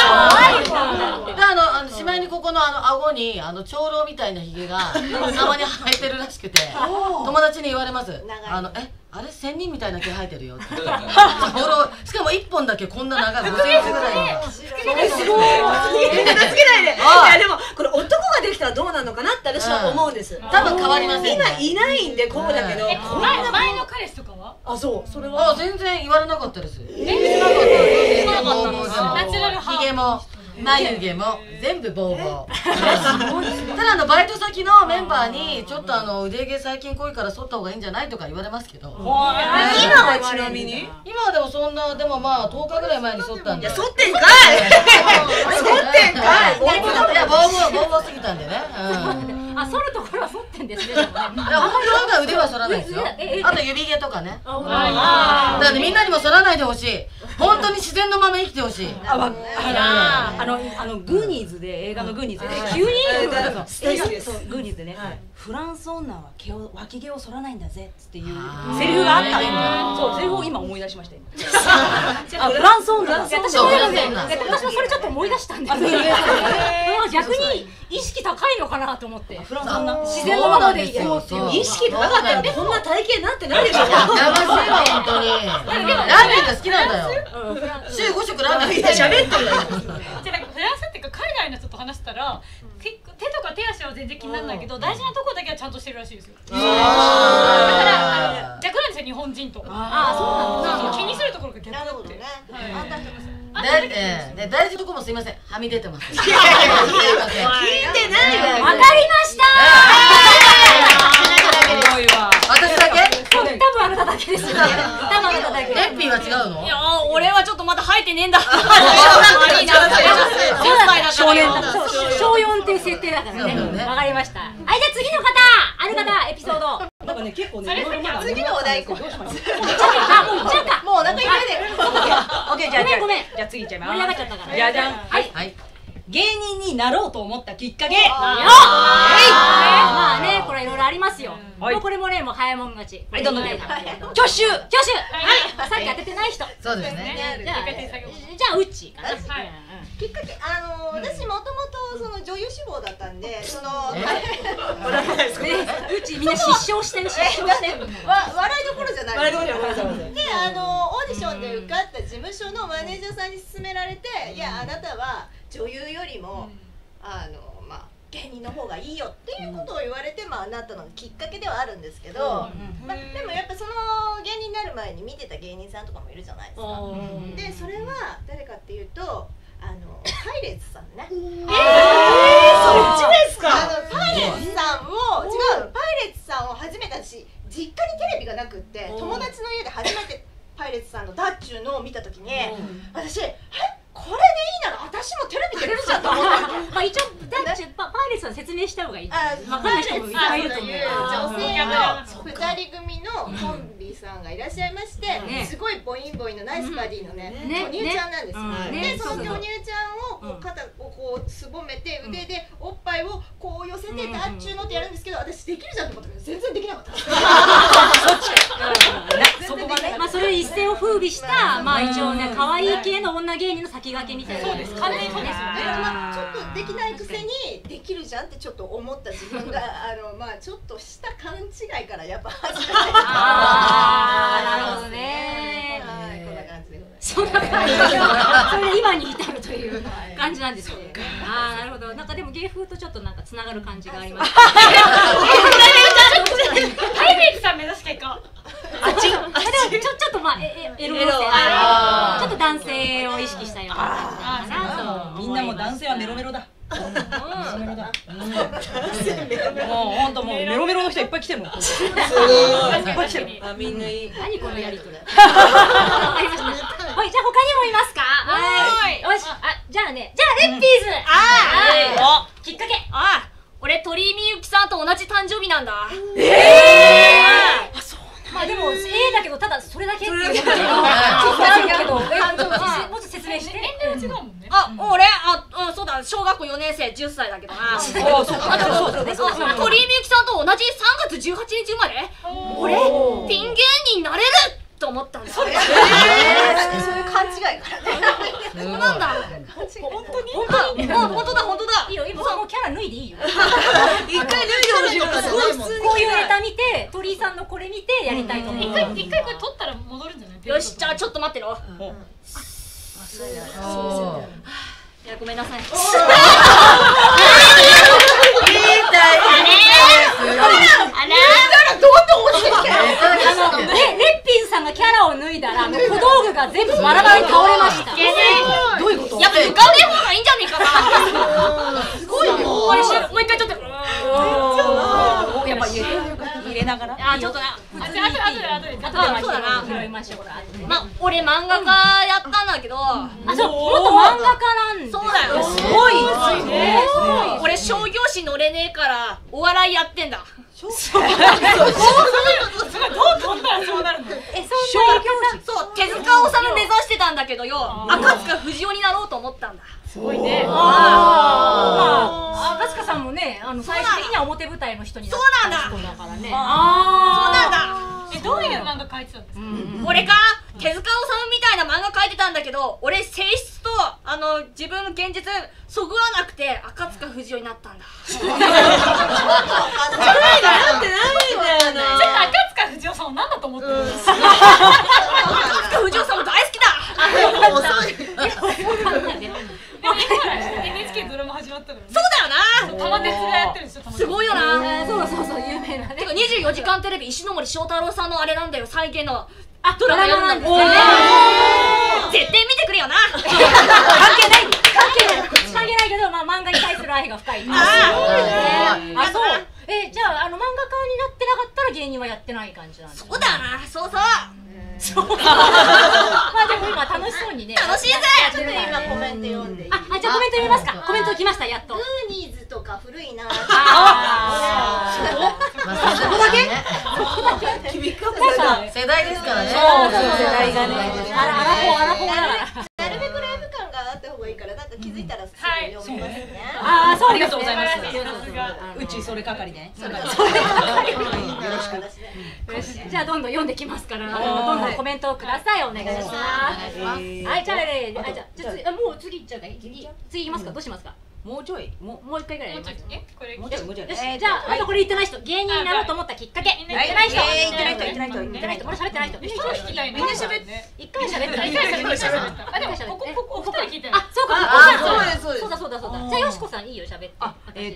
しまいにここの顎に長老みたいなひげがたまに生えてるらしくて、友達に言われます。あれ仙人みたいな毛生えてるよって。しかも1本だけこんな長い5センチぐらいの。すごい。つけないで。いやでもこれ男ができたらどうなのかなって私は思うんです。 多分変わりません。 今いないんでこうだけど。 前の彼氏とかは？ あ、そうそれは。 全然言われなかったです。 ナチュラル派。 ひげも眉毛も全部ボーボー。ただバイト先のメンバーにちょっと腕毛最近濃いから剃った方がいいんじゃないとか言われますけど。今はちなみに？ 今はでもそんなでもまあ10日ぐらい前に剃ったんで。 いや剃ってんかい。剃ってんかい。 いやボーボーすぎたんでね。 剃るところは剃ってんですね。 本当は腕は剃らないですよ。あと指毛とかね。だってみんなにも剃らないでほしい。 本当に自然のまま生きてほしい。 グーニーズで映画のグーニーズで急にグーニーズでね、フランス女は脇毛を剃らないんだぜっていうセリフがあったの。そう、セリフを今思い出しました。フランス女。 私もそれちょっと思い出したんですけど、逆に意識高いのかなと思って。 フランス女。 自然のままでいこうっていう。 意識高かったらこんな体型なんてないでしょ。 やばしいわ本当に。ラーメンが好きなんだよ。週5食ラーメン喋ってるよ。 じゃあなんかフランスっていうか海外の人と話したら手とか手足は全然気にならないけど大事なところだけはちゃんとしてるらしいですよ。だから逆なんですよ日本人と。 ああそうなんだ。 気にするところが逆だって。 大事なとこもすいません、はみ出てます。聞いてないわ。 わかりました。 私だけ？ 多分あなただけですよね。多分あなただけ。 レッピーは違うの？ いや俺はちょっとまだ生えてねえんだ。 少年だ。小4っていう設定だからね。わかりました。はい、じゃあ次の方、ある方エピソード。 なんかね結構ね。 次のお題行こう。 もういっちゃうか。 もうお腹いっぱいで。 オッケー、じゃあごめん。 じゃあ次いっちゃいます。 盛り上がっちゃったから。 じゃじゃん。 はい。 芸人になろうと思ったきっかけ。 まあね、これいろいろありますよ。もうこれもね、もう早いもん勝ち。 はい、どんどん。挙手。 はい、さっき当ててない人。 そうですね。 じゃあうっちーかな。 きっかけ私もともとその女優志望だったんでそのうちみんな失笑してる笑いどころじゃないですでオーディションで受かった事務所のマネージャーさんに勧められていやあなたは女優よりも芸人の方がいいよっていうことを言われてなったのきっかけではあるんですけどでもやっぱその芸人になる前に見てた芸人さんとかもいるじゃないですかでそれは誰かっていうとパイレーツさんね。そっちですか。 パイレーツさんをパイレーツさんを初めて私実家にテレビがなくって友達の家で初めてパイレーツさんのダッチューのを見た時に私これでいいなら私もテレビ出れるじゃんと思って。 一応パイレーツさん説明した方がいい。わかんない人もいっぱいいると思う。 女性の2人組のコンビさんがいらっしゃいましてすごいボインボインのナイスバディのね巨乳ちゃんなんですよ。でその巨乳ちゃんを肩をこうすぼめて腕でおっぱいをこう寄せてダッチューのってやるんですけど私できるじゃんと思ったけど全然できなかった。 そこがね、それ一世を風靡した一応ね可愛い系の女芸人の先駆けみたいな。 そうです。完全にそうですよね。 ちょっとできないくせにできるじゃんってちょっと思った自分がちょっとした勘違いからやっぱ始めて。 なるほどね。 こんな感じでございます。 そんな感じ。それで今に至るという感じなんですね。なるほど。なんかでも芸風とちょっとなんかつながる感じがあります。 パイレーツさん目指していこう。 ちょっとエロ路線、ちょっと男性を意識したような感じかなと。 みんなも男性はメロメロだ。メロメロだ。もう本当もうメロメロの人いっぱい来てるもん。いっぱい来てる。 みんないい。 何このやりとり。わかりました。はい、じゃあ他にもいますか。はい。よし、じゃあレッピーズ。 きっかけ俺鳥居みゆきさんと同じ誕生日なんだ。 でもだけどただそれだけっていうのがちょっとあるけどもうちょっと説明して。 年齢違うもんね。 俺そうだ小学校4年生10歳だけどな。鳥居みゆきさんと同じ3月18日生まれ。俺ピン芸人になれると思ったんだ。 そういう勘違いからね。 そうなんだ。本当だ。 いいよ、今そのキャラ脱いでいいよ。 一回脱いでほしい。 こういうネタ見て、鳥居さんのこれ見てやりたいと思う。 一回これ取ったら戻るんじゃない？ よし、じゃあちょっと待ってろ。いやごめんなさい。 レッピンさんがキャラを脱いだら小道具が全部バラバラに倒れました。 どういうこと？やっぱ浮かんでる方がいいんじゃねえかな。すごいよ。もう一回ちょっと。 やっぱ入れながら。 ちょっとな。 後でそうだな。 拾いましょう。 俺漫画家やったんだけど。 そう、元漫画家なんです。 そうだよ。 すごい。 俺商業誌乗れねえからお笑いやってんだ。 どう飛んだらそうなるの？ そん調教師。 そう手塚治虫目指してたんだけどよ、赤塚不二夫になろうと思ったんだ。 すごいね。 まあ赤塚さんもね、最終的には表舞台の人になった人だからね。 そうなんだ。 どういう漫画描いてたんですか？ 俺か手塚治虫みたいな漫画描いてたんだけど、俺性質と自分の現実そぐわなくて赤塚不二夫になったんだ。 ちょっと赤塚不二夫さんを何だと思ってるんですか？ 赤塚不二夫さんも大好きだ。 遅い。 でも今 NHK ドラマ始まったからね。 そうだよな。 玉鉄がやってるでしょ。 すごいよな。 そうそうそう、有名なね。 てか24時間テレビ石ノ森章太郎さんのあれなんだよ、再現のドラマやるんだよ。絶対見てくれよな。 関係ないけど、まあ漫画に対する愛が深い。そう。じゃあ漫画家になってなかったら芸人はやってない感じなんです。 そうだな。そうそう。 まあでも今楽しそうにね。 楽しいぜ。 ちょっと今コメント読んでいい？ じゃあコメント読みますか。コメント来ました、やっと。 グーニーズとか古いな。 そこだけ？世代ですからね。 そう世代がね。アラフォーだから。 なるべくライブ感があった方がいいから、なんか気づいたらすぐ読みますね。 そう、 ありがとうございます。 ううちそれ係ね。 よろしく。じゃあどんどん読んできますから、どんどんコメントをください。お願いします。はい、じゃあもう次いっちゃうか。次いきますか。どうしますか。 もうちょい、 もう一回ぐらいやります。 これもうちょい。 よし、じゃああとこれ言ってない人、芸人になろうと思ったきっかけ。言ってない人、まだ喋ってない人。 聞きたいね。 みんな喋って。一回喋った。 あ、でもここお二人聞いてない。 あ、そうか。そうだ。じゃあよしこさんいいよ、喋って。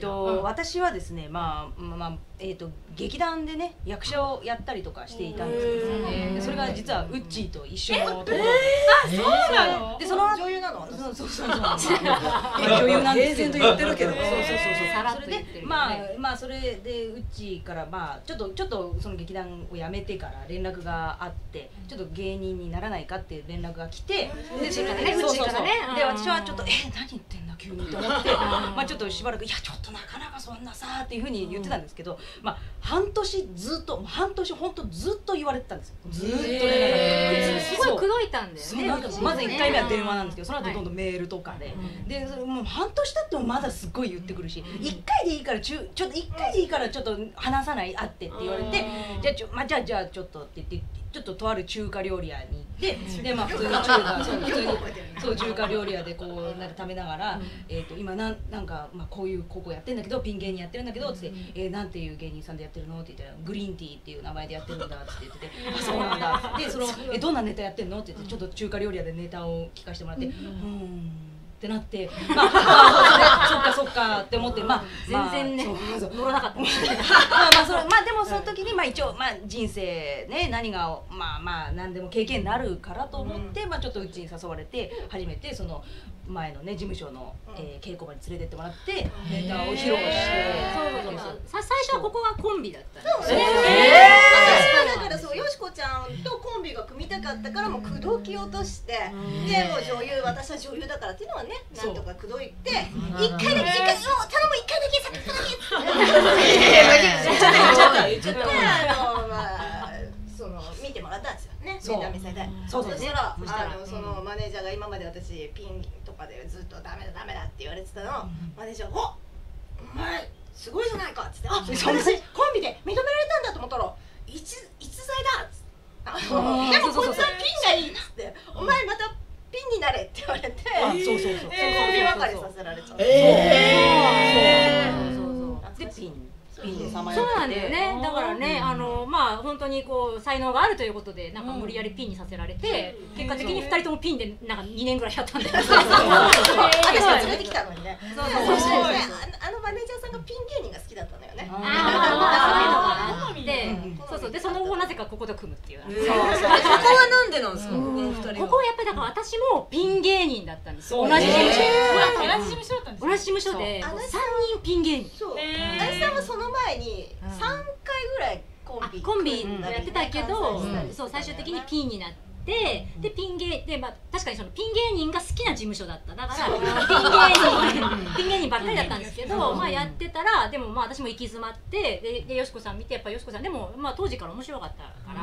私はですね、劇団でね役者をやったりとかしていたんですけど、それが実はウッチーと一緒のところで、 そうなの？ でその女優なの？ そう女優なんですけど、言ってるけど、それでそれでウッチーからちょっとその劇団を辞めてから連絡があって、ちょっと芸人にならないかっていう連絡が来て、でそれでね、で私はちょっと何言ってんだ急にと思って、ちょっとしばらくいやちょっとなかなかそんなさっていうふうに言ってたんですけど、半年ずっと本当ずっと言われてたんですよ。ずっとすごい口説いたんだよね。 まず1回目は電話なんですけど、その後どんどんメールとかで、もう半年経ってもまだすっごい言ってくるし、1回でいいからちょっと話さないあってって言われて、じゃあちょっとって言って。ちょっととある中華料理屋に行って、で普通に中華料理屋でこうなんか食べながら、今なんかここやってんだけど、ピン芸人やってるんだけどつって、なんていう芸人さんでやってるのって言ったら、グリーンティーっていう名前でやってるんだって言ってて、あ、そうなんだ。でどんなネタやってんのって言って、ちょっと中華料理屋でネタを聞かせてもらって、ってなって、そっかって思って、 全然ね乗らなかった。 でもその時に一応人生ね、何が何でも経験になるからと思って、ちょっとうちに誘われて初めてその前のね事務所の稽古場に連れてってもらってネタを披露して、 最初はここがコンビだったんです。 私はだからそう、よしこちゃんとコンビが組みたかったから、もう口説き落として、でもう私は女優だからっていうのはね、なんとか口説いて、一回だけ頼む、一回だけサクッとだけ見てもらったんですよね、ネタ見せで。そしたらそのマネージャーが、今まで私ピンとかでずっとダメだって言われてたの、マネージャーが「お前すごいじゃないか」っつって「あ、私コンビで認められたんだと思ったら逸材だ」っつって「でもこいつはピンがいい」っつって「お前またピンになれ」って言われて、コンビ別れさせられちゃった。 でピンでさまそうなんよってて、 だよね。だからね、本当にこう才能があるということで、なんか無理やりピンにさせられて、結果的に2人ともピンでなんか2年ぐらいやったんだよ。 私が連れてきたのにね。そしてあのマネージャーさんがピン芸人が好きだったのよね。 でその後なぜかここで組むっていう。 そこはなんでなんですか、この2人は。 ここはやっぱりだから私もピン芸人だったんですよ。同じ事務所で3人ピン芸人。 そう。あいさんはその前に3回ぐらいコンビやってたけど、そう最終的にピンになって。 て、でピン芸で、まあ確かにそのピン芸人が好きな事務所だった。だからピン芸人ばっかりだったんですけど、まあやってたら、でもまあ私も行き詰まって、でよしこさん見て、やっぱよしこさんでもまあ当時から面白かったから、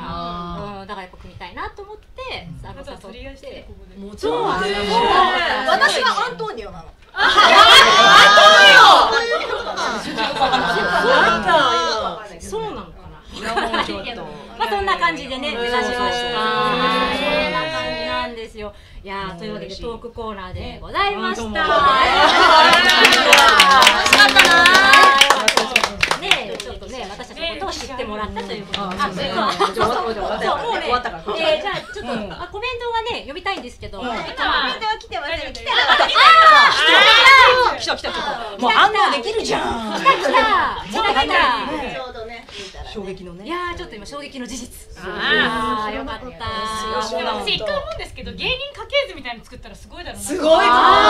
だからやっぱ組みたいなと思って誘って。 もちろん。 私はアントニオなの。 そうなのかな。まあそんな感じでね目指しました。そんな感じなんですよ。いやというわけでトークコーナーでございました。楽しかったな。ねちょっとね私たちのことを知ってもらったということで。そうもうね。じゃあちょっとコメントがね読みたいんですけど。コメントは来てます。来て来た。もう反応できるじゃん。 来た。 ちょうどね。 衝撃のね。 いやちょっと今衝撃の事実。ああよかった。 私一回思うんですけど芸人家系図みたいなの作ったらすごいだろうな。 すごい。コンビと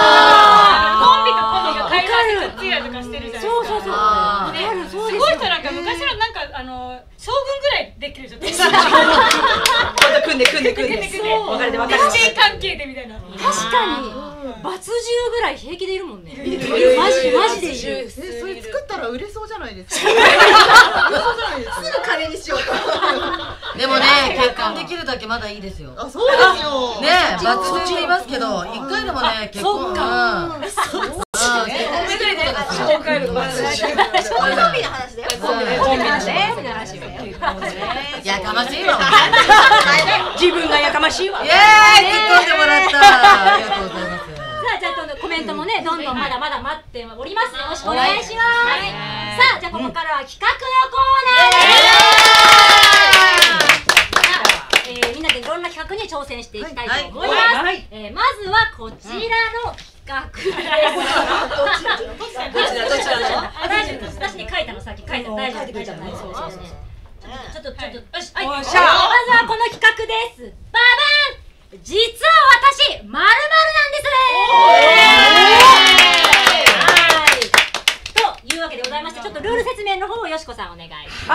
コンビが会話でくっついたりとかしてるじゃないですか。 そう。 すごい人なんか昔のなんか将軍ぐらいできるじゃん。 組んで。別人関係でみたいな。 確かにバツ10ぐらい平気でいるもんね。マジでいる。 それ作ったら売れそうじゃないですか。 すぐ金にしようと。 でもね、結婚できるだけまだいいですよ。 あ、そうですよ。 ね、バツ10言いますけど、一回でもね、結婚。 紹介の話。 コンビの話だよ。 やかましいわ。 自分がやかましいわ。 イエーイ、突っ込んでもらった。ありがとうございます。 さあじゃあコメントもねどんどんまだまだ待っております。よろしくお願いします。さあじゃあここからは企画のコーナーです。みんなでいろんな企画に挑戦していきたいと思います。まずはこちらの企画どちら私に書いたのさっき書いた大丈夫ちょっとよしまずはこの企画です。ババン。実は私〇〇なんです。というわけでございまして、ちょっとルール説明の方をよしこさんお願いします。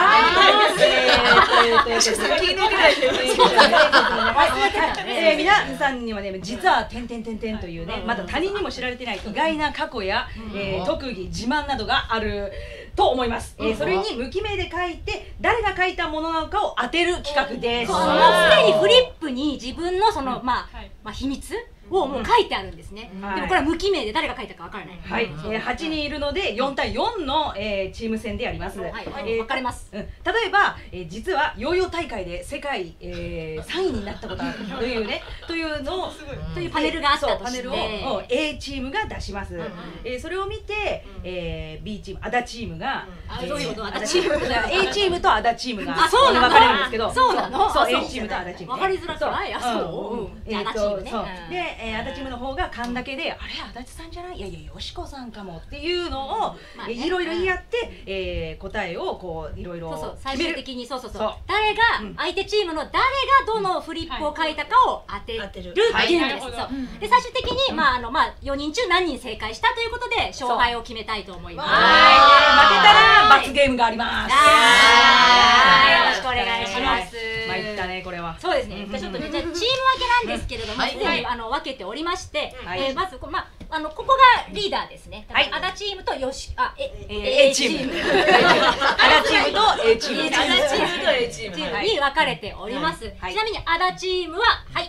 皆さんにはね実は点々というねまだ他人にも知られてない意外な過去や特技自慢などがあると思います。それに無記名で書いて誰が書いたものなのかを当てる企画です。 もうすでにフリップに自分のそのまあ秘密をもう書いてあるんですね。でもこれは無記名で誰が書いたかわからない。 はい、8人いるので4対4のチーム戦でやります。 分かれます。 例えば実はヨーヨー大会で世界3位になったことあるというねというのをというパネルがあったとしてパネルを A チームが出します。それを見て B チームアダチームが A チームとアダチームが分かれるんですけど、 そうなの？ そう A チームとアダチーム分かりづらくない？そう。アダチームね。 で足立チームの方が勘だけで、あれ足立さんじゃない、いやよしこさんかもっていうのをいろいろ言い合って答えをこういろいろ最終的に誰が相手チームの誰がどのフリップを書いたかを当てるっていうのです。で最終的に4人中何人正解したということで勝敗を決めたいと思います。負けたら罰ゲームがあります。 よろしくお願いします。 参ったねこれは。 そうですね。ちょっとねチーム分けなんですけれども、すでに分けておりまして、まずここがリーダーですね。アダチームとA チーム、 アダチームと A チーム、 に分かれております。ちなみにアダチームは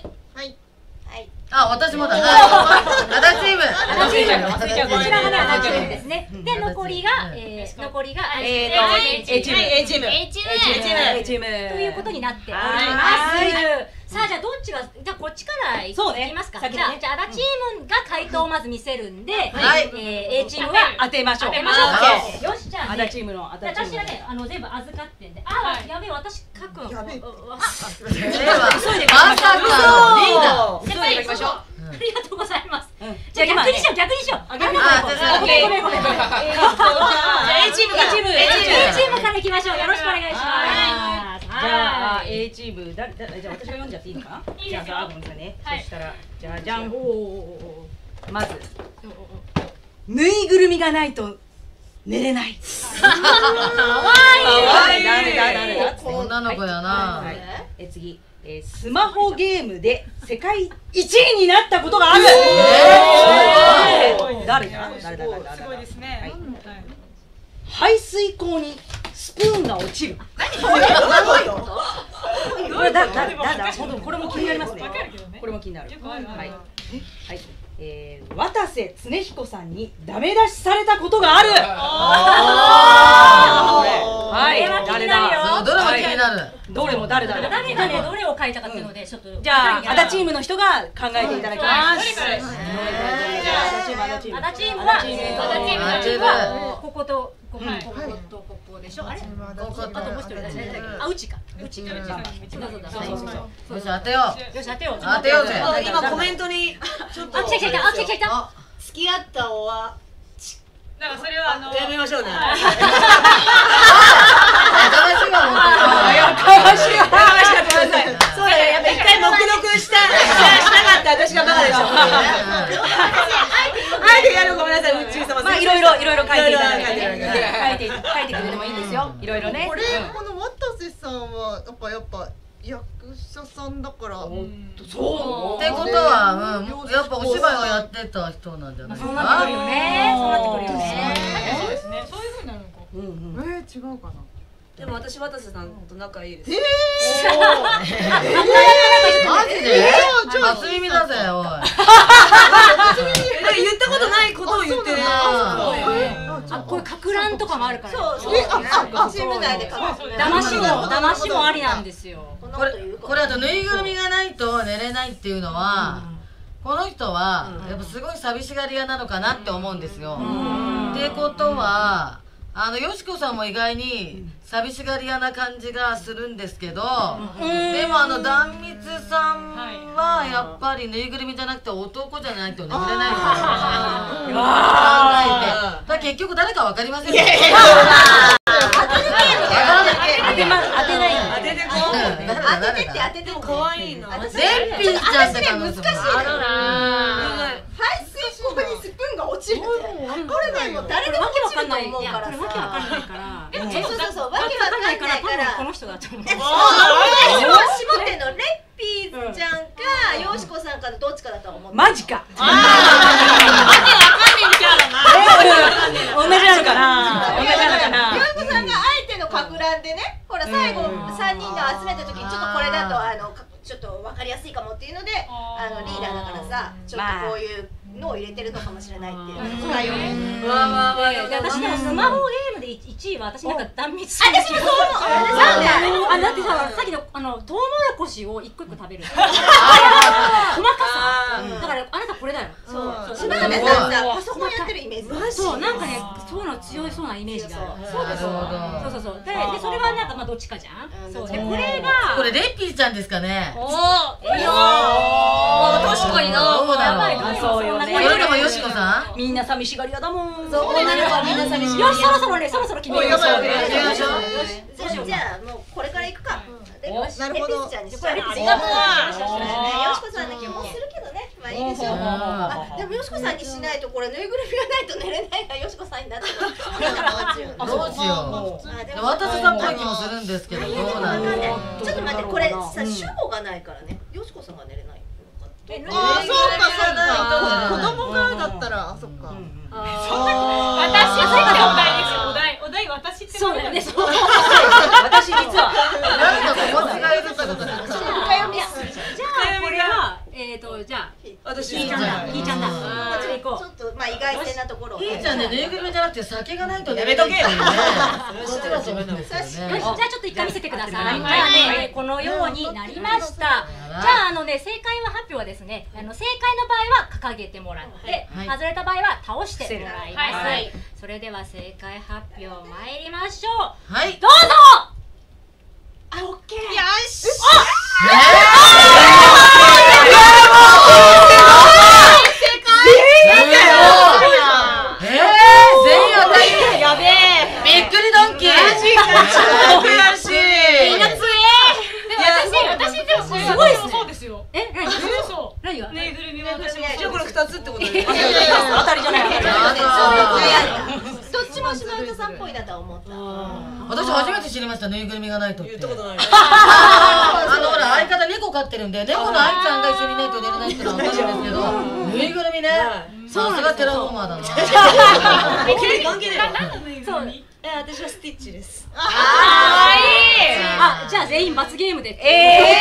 あ、私もだな。アダチーム。 こちらがねアダチームですね。で残りが A チームということになっております。さあじゃあどっちがこっちからいきますか。じゃあアダチームが回答をまず見せるんで A チームは当てましょう。 よしじゃあアダチームの私はね全部預かってんで、やべえ私書くの。 急いで書きましょう。ありがとうございます。じゃあ逆にしよう。ごめん。A チームからいきましょう。よろしくお願いします。 じゃあ A チームじゃあ私が読んじゃっていいのかな。じゃあごめんなさいね。そしたらじゃあじゃん。まずぬいぐるみがないと寝れない。 かわいい。 女の子やな。 次スマホゲームで世界一位になったことがある。誰だ？ すごいですね。 排水口にスプーンが落ちる。これ本当これも気になりますね。これも気になる。はい。渡瀬恒彦さんにダメ出しされたことがある。はい。誰だ？ どれも気になる。 どれも誰だ？ 誰がねどれを書いたかっていうのでちょっとじゃあ足立チームの人が考えていただきます。 足立チームはこことこことでしょ。あれ？あともう一人誰だっけ？あ、うちか。うち。そうよし当てよう。 よし当てよう。 当てようぜ。 今コメントにちょっと来た。 付き合ったおはなんかそれはやめましょうね。そうややっぱ一回黙読したかった私がバカでしょ。あえてやるごめんなさい。うち様。 まあいろいろ書いていただいて書いてくれてもいいんですよ。いろいろね。 これこの渡瀬さんはやっぱ役者さんだから。 そう。ってことはやっぱお芝居をやってた人なんじゃないですか。 そうなってくるよね。そうなってくるよね。 そうですね。そういう風になるのか。 違うかな。 でも私渡瀬さんと仲いいです。 マジで？初耳だぜおい。 言ったことないことを言ってる。 あ、これかく乱とかもあるから。 そうチーム内で騙しもありなんですよ。 これあとぬいぐるみがないと寝れないっていうのはこの人はやっぱすごい寂しがり屋なのかなって思うんですよ。ってことはよしこさんも意外に寂しがり屋な感じがするんですけど、でも壇蜜さんはやっぱりぬいぐるみじゃなくて男じゃないと眠れないですよ。考えて結局誰かわかりませんよ。 当てて可愛いな。 レッピーちゃんって感じですもん。 排水口にスプーンが落ちるってこれねもう誰でも落ちると思うからさ。 わけわかんないから。 そうわけわかんないから多分この人だと思う。 絞ってんのレッピーちゃんかよしこさんかのどっちかだと思う。 マジか。 わかんねえキャラな。 同じなのかな。 よしこさんがあえてのかく乱でね、ほら最後3人が集めた時にちょっとこれだとちょっと分かりやすいかもっていうのでリーダーだからさちょっとこういうのを入れてるのかもしれないっていう使いをね。 私でもスマホゲームで1位は私なんか断蜜する。 私もそう思う。なんでだってささっきのトウモロコシを一個一個食べる細かさだからあなたこれだよ。 そう島根さんさパソコンやってるイメージ。 そうなんかねそういうの強いそうなイメージがある。そうでそれはなんかまあどっちかじゃん。そうでこれがこれレッピーちゃんですかね。 おお確かにな。 どうだろう。 そうよね。 これでもよしこさん。 みんな寂しがり屋だもん。 そうなのはみんな寂しい。 よしそろそろ決めよう。 じゃあもうこれから行くか。よしなるほど。 レピスちゃんにしよう。よしこさんな気もするけどね。まあいいでしょう。でもよしこさんにしないとこれぬいぐるみがないと寝れないからよしこさんになってる。 どうしよう。渡瀬さんっぽい気もするんですけどどうなんですか。 ちょっと待ってこれさ主語がないからね。よしこさんが寝れない。 そうか子供がだったらそっか。 私ってお題ですよ。お題私ってそうだよね。 私実は誰か友達がいるってことだ。 じゃあこれはじゃあ私ひーちゃんだ。ひーちゃんだ。行こう。 ちょっとまあ意外性なところを。 ひーちゃんねぬいぐるみじゃなくて酒がないとやめとけよ。 そっちだと思うんですよね。 じゃあちょっと一回見せてください。じゃあねこのようになりました。じゃあ正解は発表はですね正解の場合は掲げてもらって外れた場合は倒してもらいます。それでは正解発表参りましょう。 はいどうぞ。 あ、オッケー。よし。 やべえ。びっくりドンキー。 悔しい。 みんな強え。私でもすごいそうですよ。え、何？何が？ ぬいぐるみは私も。 じゃあこれ2つってことで。 当たりじゃない。 どっちもも島本さんっぽいだと思った。 私初めて知りました、ぬいぐるみがないとって。 言ったことない。 ほら相方猫飼ってるんで、猫の愛ちゃんが一緒にいないと寝れないってのは分かるんですけど、ぬいぐるみね、さすがテラフォーマーだな。 関係ない。 何のぬいぐるみ？ 私はスティッチです。 あ、じゃあ全員罰ゲームで。いや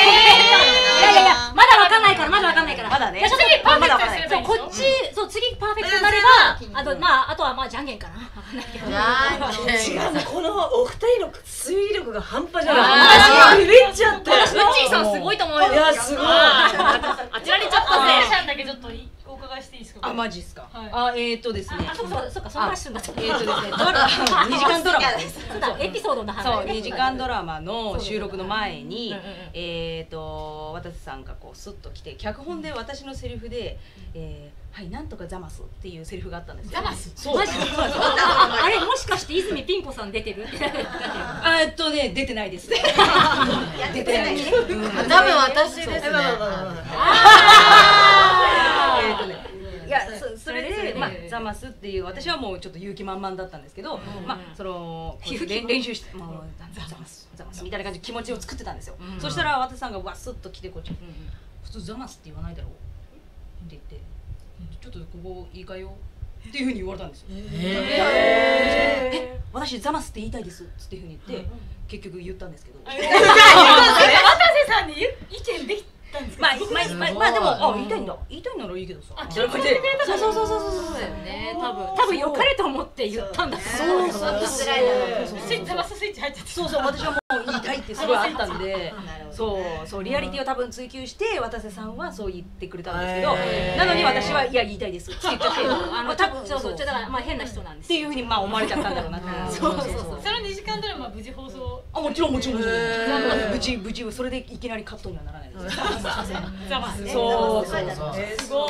まだわかんないから、まだわかんないから。 まだね。 次パーフェクトすればいい。こっち、そう次パーフェクトになれば、あとはまあじゃんけんかな。わかんないけど。 違う、このお二人の推理力が半端じゃない。ビビっちゃって。 うっちーさんすごいと思うよ。 いやすごい。 あちられちゃったね。さんだけちょっとお伺いしていいですか？ あ、マジっすか。 はい。 ですね。 そうか、その話するんだった。 ですね。2時間ドラマです。 そうだ、エピソードの話。 そう、2時間ドラマの収録の前に、渡瀬さんがこうスッと来て、脚本で私のセリフで、はい、なんとかザマスっていうセリフがあったんですよ。 ザマス？マジ？あれもしかして泉ピン子さん出てる？出てないです。 出てない。 多分私ですね。 いや、それでザマスっていう、私はもうちょっと勇気満々だったんですけど、その練習してもうザマスみたいな感じで気持ちを作ってたんですよ。そしたら渡瀬さんがわっすっと来て、こっち普通ザマスって言わないだろうって言って、ちょっとここ言い換えようっていうふうに言われたんですよ。私ザマスって言いたいですっていうふうに言って結局言ったんですけど、 渡瀬さんに意見できたんですか？ まあでも言いたいならいいけどさ。 そうだよね。多分良かれと思って言ったんだ。 そう。 スイッチ入っちゃって。 そう、私はもう言いたいってすごいあったんで、そうリアリティを多分追求して渡瀬さんはそう言ってくれたんですけど、なのに私はいや言いたいですって言っちゃって、多分そうだからまあ変な人なんですっていうふうにまあ思われちゃったんだろうなって。 そう。その2時間ドラマ無事放送。 あ、もちろん無事それでいきなりカットにはならないです。そうそういうこと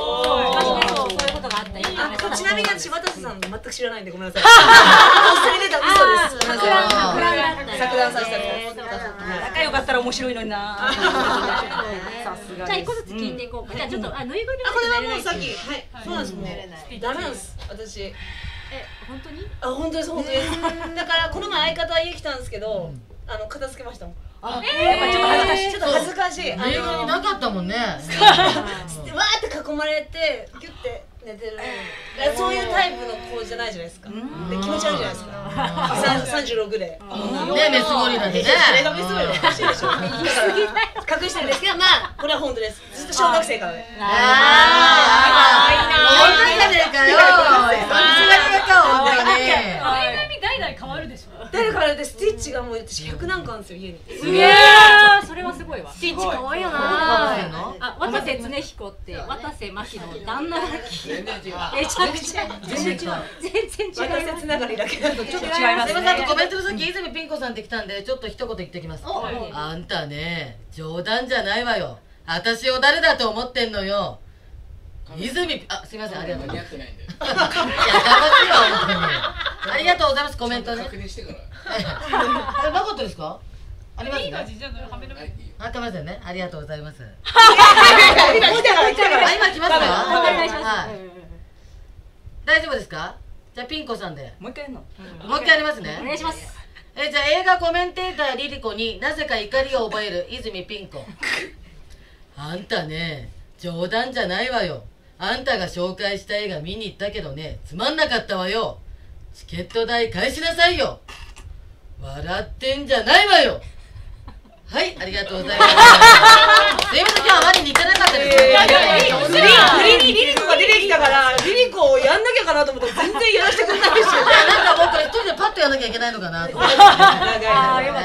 があった。 ちなみに私渡瀬さん全く知らないんでごめんなさい。それで嘘です。錯乱させたり。仲良かったら面白いのにな。さすが。 じゃあ一個ずつ聞いていこうか。じゃあちょっとぬいぐるみ。 これはもうさっき、そうなんですもうダメなんです私。 本当に？ 本当です。だからこの前相方家来たんですけど、片付けましたもん。やっぱちょっと恥ずかしい。 ぬいぐるみなかったもんね。 わーって囲まれてギュッて寝てる。そういうタイプの子じゃないじゃないですか。で気持ち悪いじゃないですか。36で。 ね、メスゴリラでね。 それがメスゴリラおかしいでしょ。隠してるんですけど、まあこれは本当です。ずっと小学生からね。 女じゃねえかよ。 代々変わるでしょ。 誰からでスティッチがもう私100何個あるんですよ家に。 すげえ。それはすごいわ。 スティッチ可愛いよな。 渡瀬恒彦って渡瀬真希の旦那だっけ？めちゃくちゃ全然違う。 渡瀬つながりだけだとちょっと違います。 すみません、コメントの先泉ピン子さんって来たんでちょっと一言言ってきます。あんたね、冗談じゃないわよ。私を誰だと思ってんのよ。泉、すみません、ありがとうございます。いや、頑張ってよ、本当に。ありがとうございます、コメントね。 確認してから。 なかったですか？ありますね。 いい感じじゃない？はめる。 あってませんね。ありがとうございます。 今来ますか？ お願いします。 大丈夫ですか？じゃあピン子さんで。 もう一回やるの？ もう一回やりますね。 お願いします。 じゃあ映画コメンテーターリリコになぜか怒りを覚える泉ピン子。あんたね、冗談じゃないわよ。あんたが紹介した映画見に行ったけどね、つまんなかったわよ。チケット代返しなさいよ。笑ってんじゃないわよ。はい、ありがとうございます。すいません、今日あまりに行かなかったです。 リリコが出てきたからリリコをやんなきゃかなと思ったら全然やらせてくれないですよ。 なんか僕一人でパッとやんなきゃいけないのかなと思って。 あ、よかった。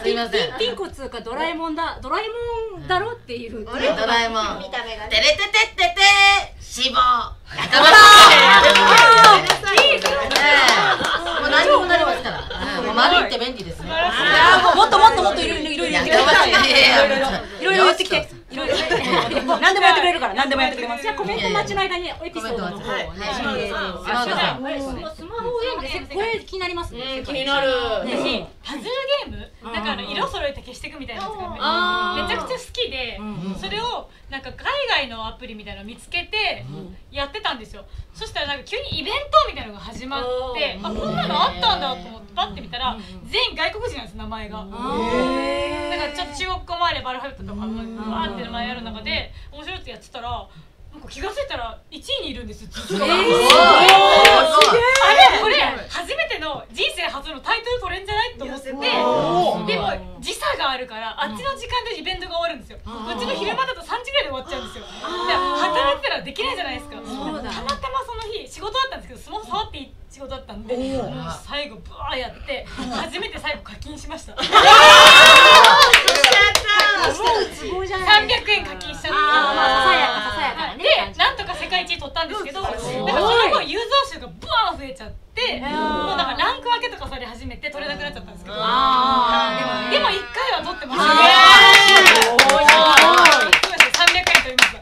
すいません。 ピン子つうかドラえもんだろっていう。 ドラえもん。 見た目がてれててってて脂肪。やかましい。もう何にもなりますから。もう丸いって便利ですね。 もっといろいろ言ってきて。 いろいろ言ってきて。いろいろ。 何でもやってくれるから、何でもやってくれます。じゃあコメント待ちの間にエピソードの方をね。 島田さん。 スマホゲームでこれ気になりますね。 気になる。 パズルゲームなんか色揃えて消していくみたいなやつがめちゃくちゃ好きで、それをなんか海外のアプリみたいなのを見つけてやってたんですよ。そしたらなんか急にイベントみたいなのが始まって、あ、こんなのあったんだと思ってパッて見たら全員外国人なんです、名前が。だからちょっと中国語もあればアルファベットとかもわーって名前やる中で面白いってやってたら、なんか気が付いたら1位にいるんです。あれこれ初めての人生初のタイトル取れんじゃないと思って、でも時差があるからあっちの時間でイベントが終わるんですよ。こっちの昼間だと3時ぐらいで終わっちゃうんですよ。で働いてたらできないじゃないですか。たまたまその日仕事だったんですけど、スマホ触っていい仕事だったんで、もう最後ブワーやって初めて最後課金しました。300円課金しちゃって、でなんとか世界一取ったんですけど、なんかその後ユーザー数がブワー増えちゃって、もうなんかランク分けとかされ始めて取れなくなっちゃったんですけど、でも1回は取ってました。300円取りました。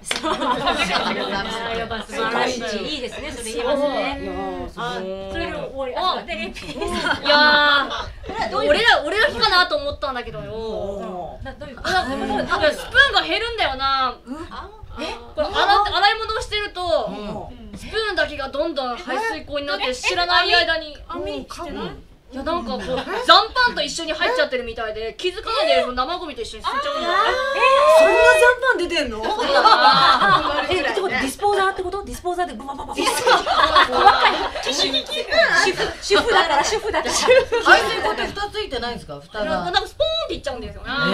素晴らしい。いいですね、それ言いますね。それを俺がでレピー。 いや俺らかなと思ったんだけどよ。なんかスプーンが減るんだよな。これ洗い物をしてるとスプーンだけがどんどん排水口になって知らない間に。いやなんかこう残飯と一緒に入っちゃってるみたいで気づかないで生ゴミと一緒に捨てちゃうんだよ。 そんな残飯出てんの？ ってことディスポーザーってこと？ディスポーザーでバババババ。主婦だから主婦だから。 排水口って蓋ついてないんですか？蓋が。 なんかスポーンっていっちゃうんですよね。わ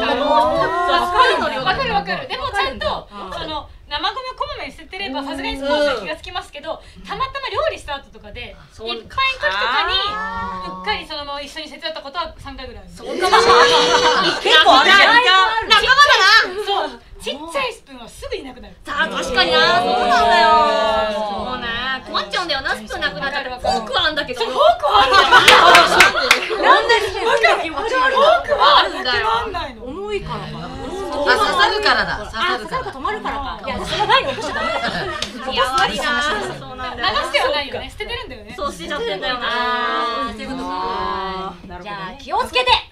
かる。でもちゃんとその生ゴミをこまめに捨ててればさすがにスポーツは気がつきますけど、たまたま料理した後とかでいっぱいの時とかにうっかりそのまま一緒に捨てちゃったことは3回ぐらいある。結構あるじゃん。 仲間だな。そう。ちっちゃいスプーンはすぐいなくなる。さあ確かにな。そうなんだよ。もうね困っちゃうんだよな、スプーンなくなっちゃって。フォークはあんだけど。フォークはあるんだよ。なんでフォークはあるんだよ。 重いからかな。 刺さるからだ。刺さるか止まるからか。いや、その前に落としちゃダメだから。 いや悪いな。そうなんだよ。 流してはないよね。捨ててるんだよね。 そう捨てちゃってんだよな。 そういうことか。じゃあ気をつけて。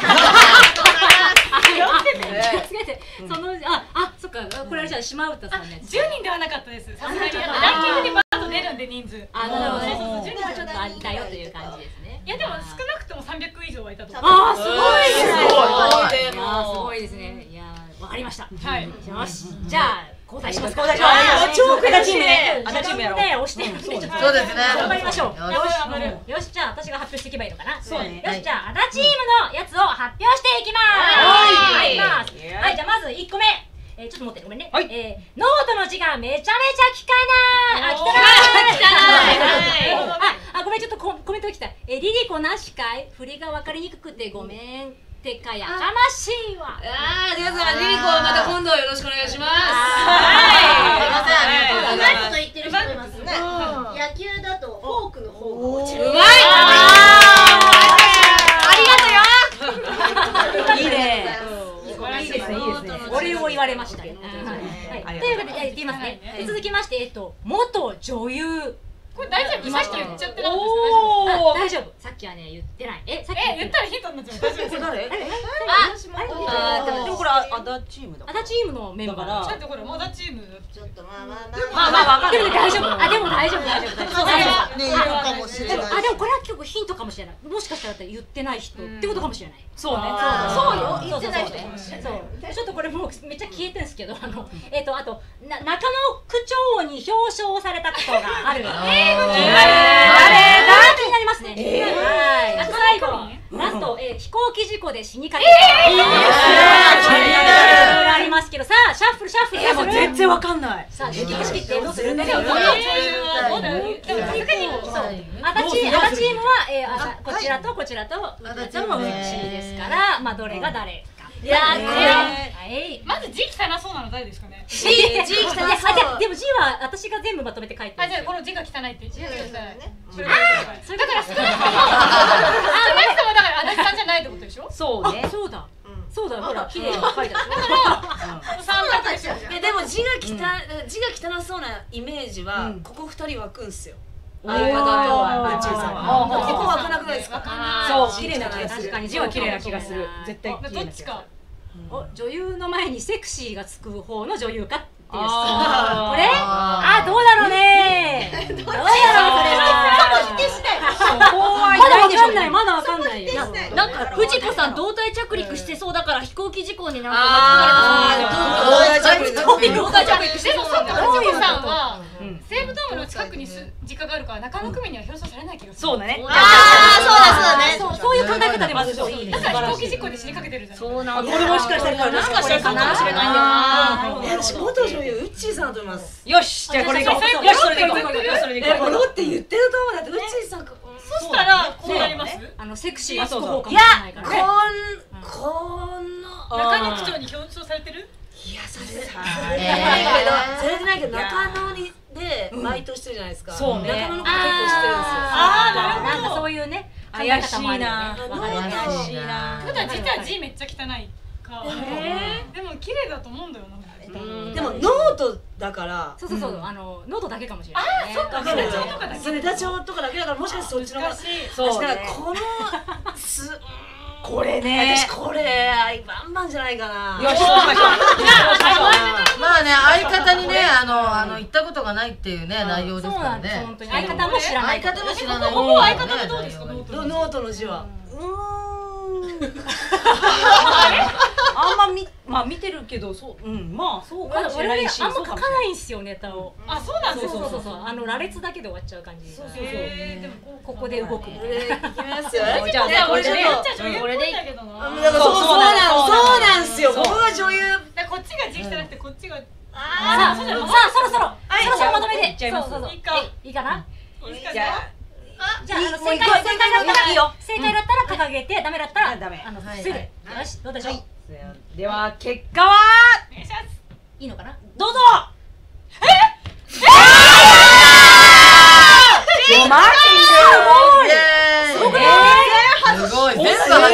気をつけて。そのそっか、これはじゃあ島唄さんのやつ。 10人ではなかったです。さすがにランキングでバーッと出るんで人数。 なるほどね。10人はちょっとありだよという感じですね。 いやでも少なくとも300以上はいたと思う。 すごいですね。いやわかりました。 はい。 よし。じゃあ交代します。超チームね。 チームやろう。押して。 そうですね。 頑張りましょう。よし、じゃあ私が発表していけばいいのかな。そうね。よし、じゃあアダチームのやつを発表していきます。はい、じゃあまず1個目。ちょっと待って、ごめんね。ノートの字がめちゃめちゃ汚い。汚い。ごめん、ちょっとコメント来た。リリコなしかい。振りが分かりにくくてごめん。てかやかましいわ。 皆さんリリコまた今度よろしくお願いします。 うまいこと言ってる人いますね。野球だとフォークの方が落ちる。 うまい。 いいね。いいですね。お礼を言われました。ということで言いますね。続きまして元女優。 これ大丈夫？さっき言っちゃってなかったですか？大丈夫。さっきはね言ってない。さっき言ったらヒントになっちゃう。大丈夫？ 誰？ でもこれアダチームだ。 アダチームのメンバー。 ちょっとこれまだチーム。 ちょっとまあでも大丈夫。でも大丈夫。 ねいるかもしれない。 でもこれは結構ヒントかもしれない。もしかしたら言ってない人ってことかもしれない。 そうね。 そうよ。言ってない人。 そう。ちょっとこれもうめっちゃ消えてるんですけど、あと中野区長に表彰されたことがある。気になりますね。はい。最後ラスト飛行機事故で死にかけた。いろいろありますけど、さあシャッフル。 もう全然わかんない。 さあ式ってどうする？でもアダチームはこちらとこちらとうちですから、まあどれが誰か。まず字汚そうなの誰ですかね。 字汚そう。でも字は私が全部まとめて書いてる。 じゃあこの字が汚いって字が汚い。だから少なくともだから足立さんじゃないってことでしょ。 そうね。 そうだ。 そうだよ、ほら綺麗に書いてある。 三択でしょ。 でも字が汚そうなイメージはここ2人湧くんすよ。相方と宇宙さんは。ここ湧かなくないですか？ そう綺麗な気がする。 確かに字は綺麗な気がする。絶対綺麗な気がする。 お、女優の前にセクシーがつく方の女優かっていう質問。これ？あ、どうだろうね。どうだろうそれは。 否定しない。 まだわかんない、まだわかんないよ。 なんか藤子さん胴体着陸してそうだから飛行機事故になんか胴体着陸。 胴体着陸してそうだから藤子さんは西武ドームの近くに実家があるから中野区民には表彰されない気がする。 そうだね。 そういう考え方でまずそういいね。 だから飛行機事故で死にかけてるじゃん。 そうなんだ。 これもしかしたらもしかしたらそうかもしれないんだよな。 私元女優ウッチーさんだと思います。 よし、じゃあこれいこう。よし、それでいこう。よし、それでいこう。 もろって言ってると思う。だってウッチーさん。 そしたらこうなります？ セクシーがつく方かもしいやれないからね。 この中野区長に表彰されてる？ いやされてないけど中野でバイトしてるじゃないですか。 そうね。 中野のこと結構知ってるんですよ。 ああ、なるほど。 なんかそういうね、 怪しいな。 怪しいな。 普段実は字めっちゃ汚いか。でも綺麗だと思うんだよな。 でもノートだから。 そうそうそう、喉だけかもしれないね。 そっか、ネタ帳とかだけ。 そうネタ帳とかだけだからもしかしてそっちの方が。 そうね。 このこれね。 私これバンバンじゃないかな。 よし、 まあね、相方にね、言ったことがないっていうね、内容ですからね。 相方も知らない。 相方も知らない。 ここ相方でどうですか？ ノートの字は。 まあ見てるけど、まあそうかもしれないし、 あんま書かないんすよネタを。 あ、そうなんですよ。 そう羅列だけで終わっちゃう感じ。 そう。 でもここで動くみたいな。 いきますよ。 じゃあこれでね。 これでいいんだけどな。 そうなんですよ。ここが女優。 こっちが字汚くてこっちが。 さあそろそろまとめて。そう。いいかな。 じゃあ正解だったら掲げて、ダメだったらダメ。よし、どうでしょう。 では結果は。 いいのかな。 どうぞ。 すごい。全部外した。 元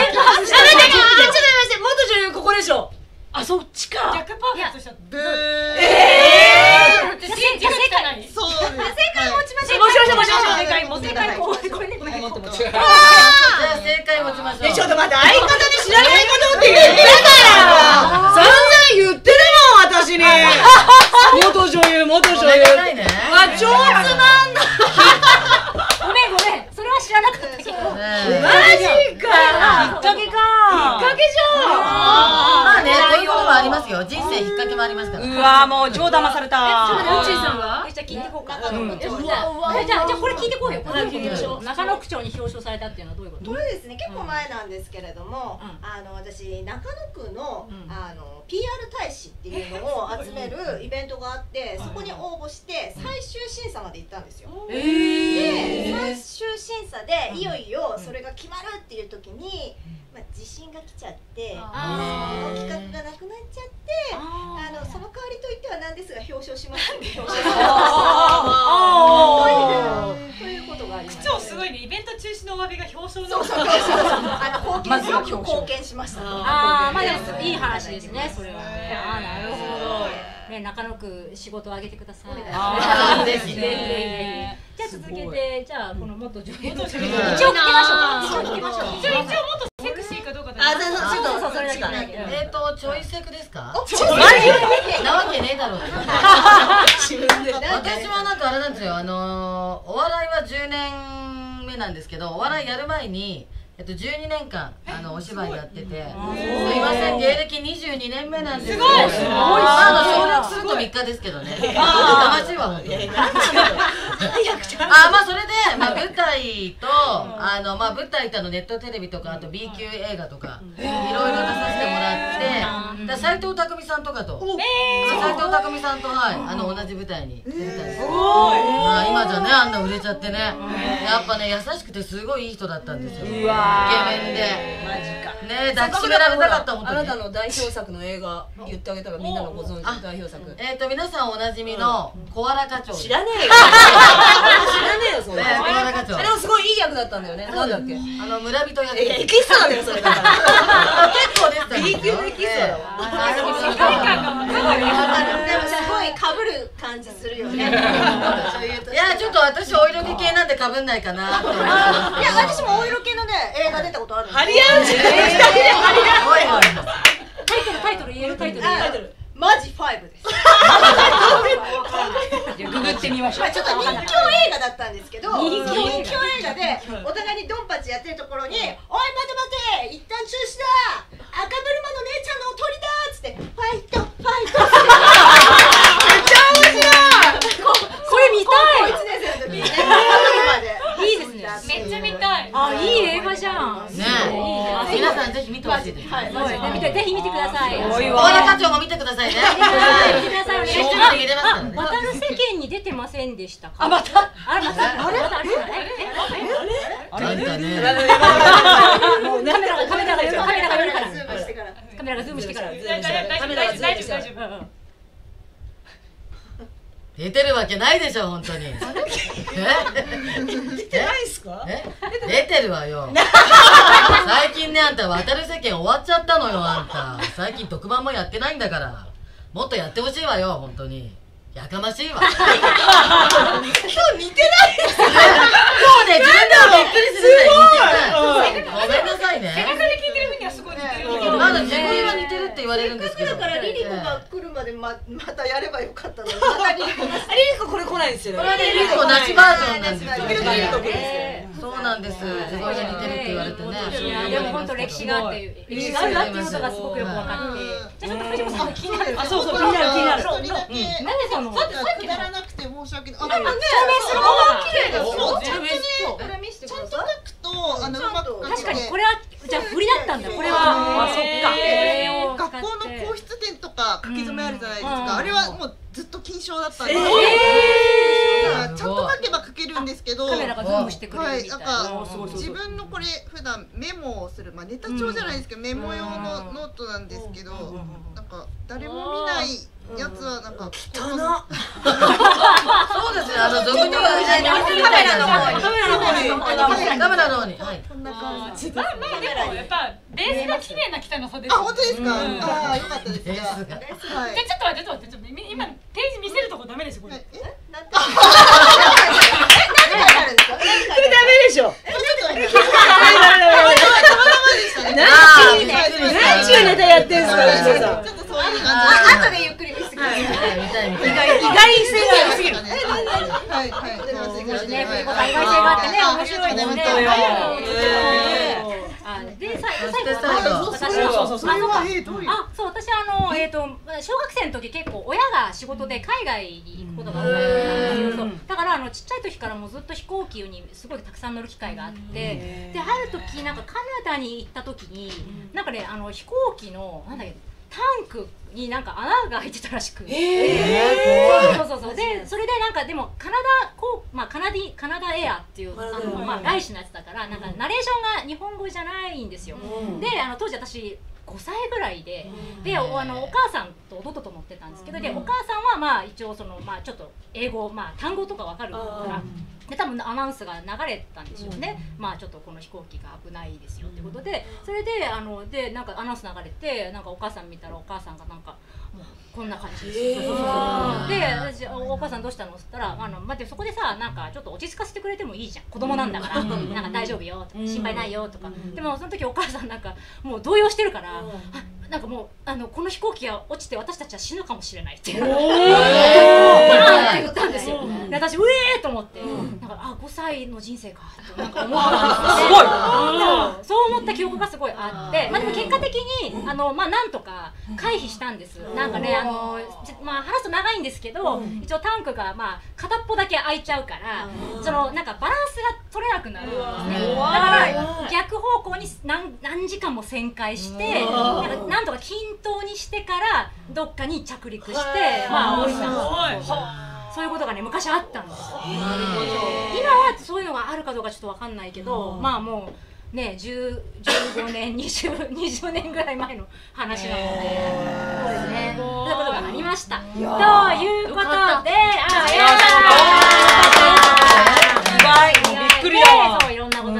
女優ここでしょ。 あ、そっちか。 逆パーフェクトしちゃった。 ブー。 正解そう。 正解持ちましょう。 正解持ってください。 これね。じゃあ正解持ちましょう。 ちょっと待って、相方に知らないことって言ってたから散々言ってるもん、私に。元女優あ、上手なんだ。 ごめんそれは知らなかったけど。 マジか。 きっかけか。 きっかけじゃん。 まあね、こういうこともありますよ。人生引っ掛けもありますから。 うわ、もう超騙された。 うちさんはじゃあ聞いてこうか。じゃあこれ聞いてこうよ。中野区長に表彰されたっていうのはどういうこと？ これですね、結構前なんですけれども、私中野区のPR 大使っていうのを集めるイベントがあって、そこに応募して最終審査まで行ったんですよ。で、最終審査でいよいよそれが決まるっていう時に、地震が来ちゃって、企画がなくなっちゃって、その代わりといってはなんですが表彰しますって表彰しました。ということがあります。 区長すごいね、イベント中止のお詫びが表彰の。 貢献しました。 まあでもいい話ですね、それは。なるほど。ね、中野区仕事をあげてください。 ぜひ。 じゃあ続けて、じゃあこの元女優。一応聞きましょうか。一応元セクシーかどうかだ。 そうそれだけ。 ちょいセクですか？なわけねえだろう。私はなんかあれなんですよ。お笑いは10年目なんですけど、お笑いやる前に12年間お芝居やってて、すいません、芸歴22年目なんですけど、省略すると3日ですけどね。やましいわ本当に。それで舞台と舞台とネットテレビとか、あと B 級映画とかいろいろ出させてもらって、斎藤工さんとかと斎藤工さんと同じ舞台に出たりして、今じゃねあんな売れちゃってね、やっぱね優しくてすごいいい人だったんですよ。イケメンでね、抱きしめられたかった。本当にあなたの代表作の映画言ってあげたらみんなのご存知の代表作。 皆さんおなじみの小原課長。 知らねえよ。知らねえよそんな。 小原課長。 でもすごいいい役だったんだよね。なんだっけ。 村人役。 エキストラだよそれだから。 結構でした。 B 級のエキストラだわ。 でもすごい被る感じするよね。 いやちょっと私お色気系なんで被んないかなって思って。いや私もお色気のね映画出たことある。 ハリアンじゃん。 タイトル言える？タイトル。 マジ5です。 ググってみましょう。 ちょっと人気映画だったんですけど、人気映画でお互いにドンパチやってるところに、おい待て待て、一旦中止だ。赤ブルマの姉ちゃんのおとりだっつってファイトファイト。めっちゃ面白い。 これ見たい。 高校1年生の時にね。 いいですね。 めっちゃ見たい。 あ、いい映画じゃん。 ねえ、皆さんぜひ見てほしいです。 ぜひ見てください。 大田課長も見てくださいね。 見てください。お願いします。渡る世間に出てませんでしたか。あ、また。あれ。カメラがズームしてから。 大丈夫。 出てるわけないでしょ本当に。 出てないっすか？ 出てるわよ。最近ねあんた渡る世間終わっちゃったのよあんた。最近特番もやってないんだから。もっとやってほしいわよ本当に。やかましいわ。今日似てないですね。 そうね自分でもびっくりするぐらい似てない。ごめんなさいね。 背中で聞いてる分にはすごい似てる。 まだ自分は似てるって言われるんですけど。 だからリリコが来るまでまたやればよかったのに。またリリコこれ来ないんですよ。 これはねリリコなしバージョンなんですよ。 そうなんです。自分が似てるって言われてね。 でも本当歴史があって歴史があるなっていうことがすごくよく分かって。じゃあちょっと藤本さん気になる。 そう気になる。 一人だけ。 なんでその。 くだらなくて申し訳ない。 あ、でもね、そのまま綺麗だよ。 そう、ちゃんとね、 これ見せてください。 ちゃんと書くとうまく確かにこれはじゃあ振りだったんだ。これは。あ、そっか。 学校の皇室典とか書き初めあるじゃないですか。あれはもうずっと金賞だったんで。ちゃんと書けば書けるんですけど。 カメラがズームしてくれるみたいな。 自分のこれ普段メモをするネタ帳じゃないですけどメモ用のノートなんですけど、なんか誰も見ないやつはなんか汚な。 そうですね。俗にはカメラの方に。カメラの方に。はい。 こんな感じ。 まあでもやっぱベースが綺麗な汚さです。 あ、本当ですか。ああ、よかったです。 ベースが。 ちょっと待って今ページ見せるとこダメですこれ。 なんて。何があるんですか。 それダメでしょ。何ちゅうネタやってんすか。 ちょっとそういう感後でゆっくり見せてください。 意外性が良すぎる。 はいはい。 面白いね。意外性があってね面白いですね。で最後私小学生の時結構親が仕事で海外に行くことが多かったんですよ。だからちっちゃい時からもずっと飛行機にすごいたくさん乗る機会があって、である時なんかカナダに行った時になんかね飛行機のなんだっけタンクになんか穴が開いてたらしく、そうでそれでなんかでもカナダエアっていう外資のやつだからなんかナレーションが日本語じゃないんですよ。で当時私5歳ぐらいで、でお母さんと弟と乗ってたんですけど、でお母さんは一応ちょっと英語単語とかわかるから。で多分アナウンスが流れたんでしょうね。ちょっとこの飛行機が危ないですよってことで、それででなんかアナウンス流れてなんかお母さん見たらお母さんがなんかもうこんな感じです。で私お母さんどうしたのって言ったら待ってそこでさなんかちょっと落ち着かせてくれてもいいじゃん子供なんだからなんか大丈夫よ心配ないよとか。でもその時お母さんなんかもう動揺してるからなんかもうこの飛行機が落ちて私たちは死ぬかもしれないって言ったんですよ。で私うえーと思ってなんか5歳の人生かってなんか思ったんですよ。そう思った記憶がすごいあって、でも結果的になんとか回避したんです。なんかね話すと長いんですけど一応タンクが片っぽだけ開いちゃうからなんかバランスが取れなくなるんですね。だから逆方向に何時間も旋回してなんとか均等にしてからどっかに着陸して降りたんです。そういうことがね昔あったんですよ。今はそういうのがあるかどうかちょっと分かんないけどもうね15年20年ぐらい前の話なのでそうですねそういうことがありました。ということで意外びっくりだわ。そういろんなこと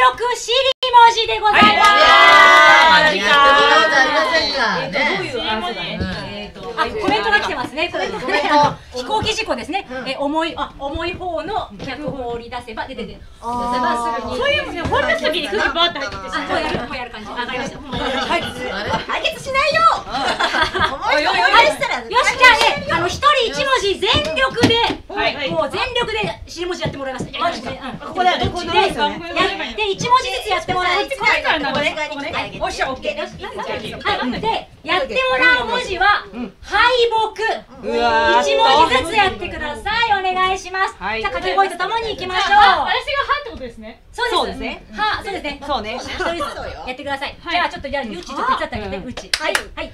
力しり文字でございます。 やってもらおうじゃありませんか。 どういうアンサーだね。 コメントが来てますね。コメントね。飛行機事故ですね。重い方の脚本を折り出せば出て出せばすぐに。 そういうのね、放り出す時に空気バーって入ってきてしまう。 こうやる感じ。わかりました。 解決しないよ。 よし、じゃあね、一人一文字全力で、もう全力で尻文字やってもらいます。ここでやって一文字ずつやってもらいます。 おっしゃ、オッケー。 で、やってもらう文字は敗北。一文字ずつやってください。お願いします。じゃあ掛け声とともにいきましょう。 私がはってことですね。 そうですね。は、そうですね。 そうね。 一人ずつやってください。じゃあちょっとじゃあゆうちちょっと手伝ってあげて。うち。はい。 敗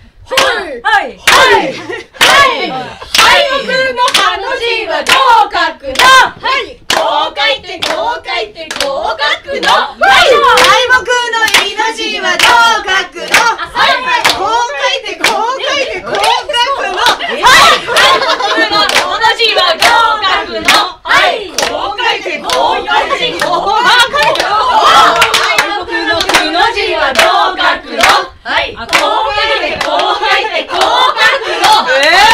北のハの字はどう書くの？こう書いてこう書いてこう書くの。敗北のいの字はどう書くの？こう書いてこう書いてこう書くの。敗北のこの字はどう書くの？こう書いてこう書いてこう書くの。敗北のくの字はどう書くの？こう書いてこう書いてこう書くの。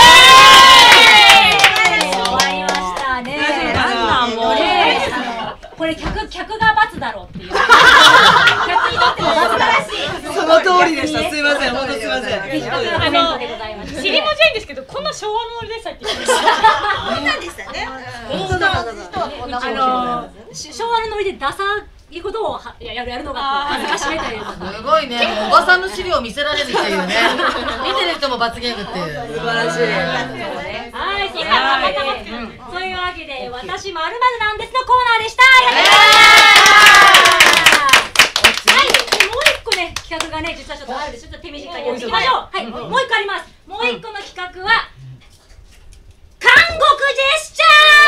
これ客が罰だろうっていう。客にとっても罰だらしい。 その通りでした。すいません、本当すいません。 尻文字はいいんですけど、こんな昭和のノリでしたっけ？ こんなんでしたね。 昭和のノリでダサいことをやるのが恥ずかしめという。 すごいね。おばさんの資料を見せられるっていうね。見てる人も罰ゲームっていう。 素晴らしい。 はい、そういうわけで私まるなんですのコーナーでした。はい、もう一個ね企画がね実はちょっとあるんでちょっと手短にやっていきましょう。はい、もう一個あります。もう一個の企画は韓国ジェスチャ